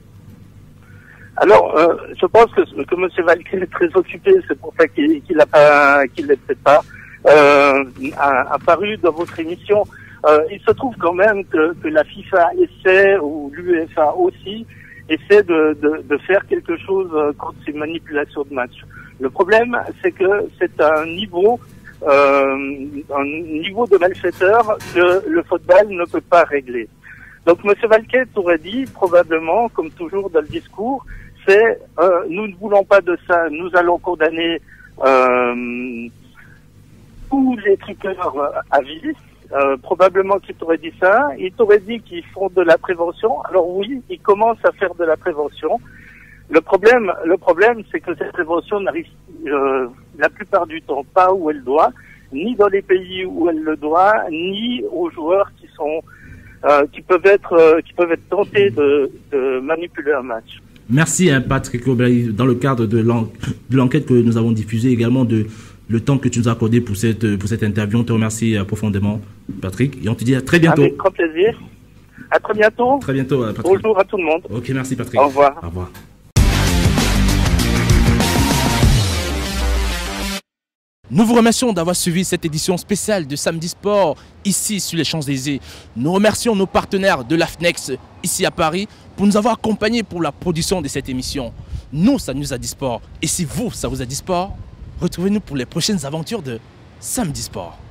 Alors, euh, je pense que, que M. Valqueux est très occupé, c'est pour ça qu'il qu'il a pas, qu'il n'est peut-être pas euh, apparu dans votre émission. Euh, il se trouve quand même que, que la FIFA essaie, ou l'UEFA aussi, essaient de, de, de faire quelque chose contre ces manipulations de match. Le problème, c'est que c'est un niveau, euh, un niveau de malfaiteur que le football ne peut pas régler. Donc, M. Valquet aurait dit, probablement, comme toujours dans le discours, c'est euh, nous ne voulons pas de ça, nous allons condamner euh, tous les truqueurs à vie. Euh, probablement qu'il t'aurait dit ça. Il t'aurait dit qu'ils font de la prévention. Alors oui, ils commencent à faire de la prévention. Le problème, le problème, c'est que cette prévention n'arrive euh, la plupart du temps pas où elle doit, ni dans les pays où elle le doit, ni aux joueurs qui sont euh, qui peuvent être euh, qui peuvent être tentés de, de manipuler un match. Merci hein, Patrick Oblaï, dans le cadre de l'enquête que nous avons diffusée également, de le temps que tu nous as accordé pour cette, pour cette interview. On te remercie profondément, Patrick, et on te dit à très bientôt. Avec grand plaisir. À très bientôt. Très bientôt, Patrick. Bonjour à tout le monde. Ok, merci Patrick. Au revoir. Au revoir. Nous vous remercions d'avoir suivi cette édition spéciale de Samedi Sport ici sur les Champs-Élysées. Nous remercions nos partenaires de l'A F N E X ici à Paris pour nous avoir accompagnés pour la production de cette émission. Nous, ça nous a dit sport. Et si vous, ça vous a dit sport, retrouvez-nous pour les prochaines aventures de Samedi Sport.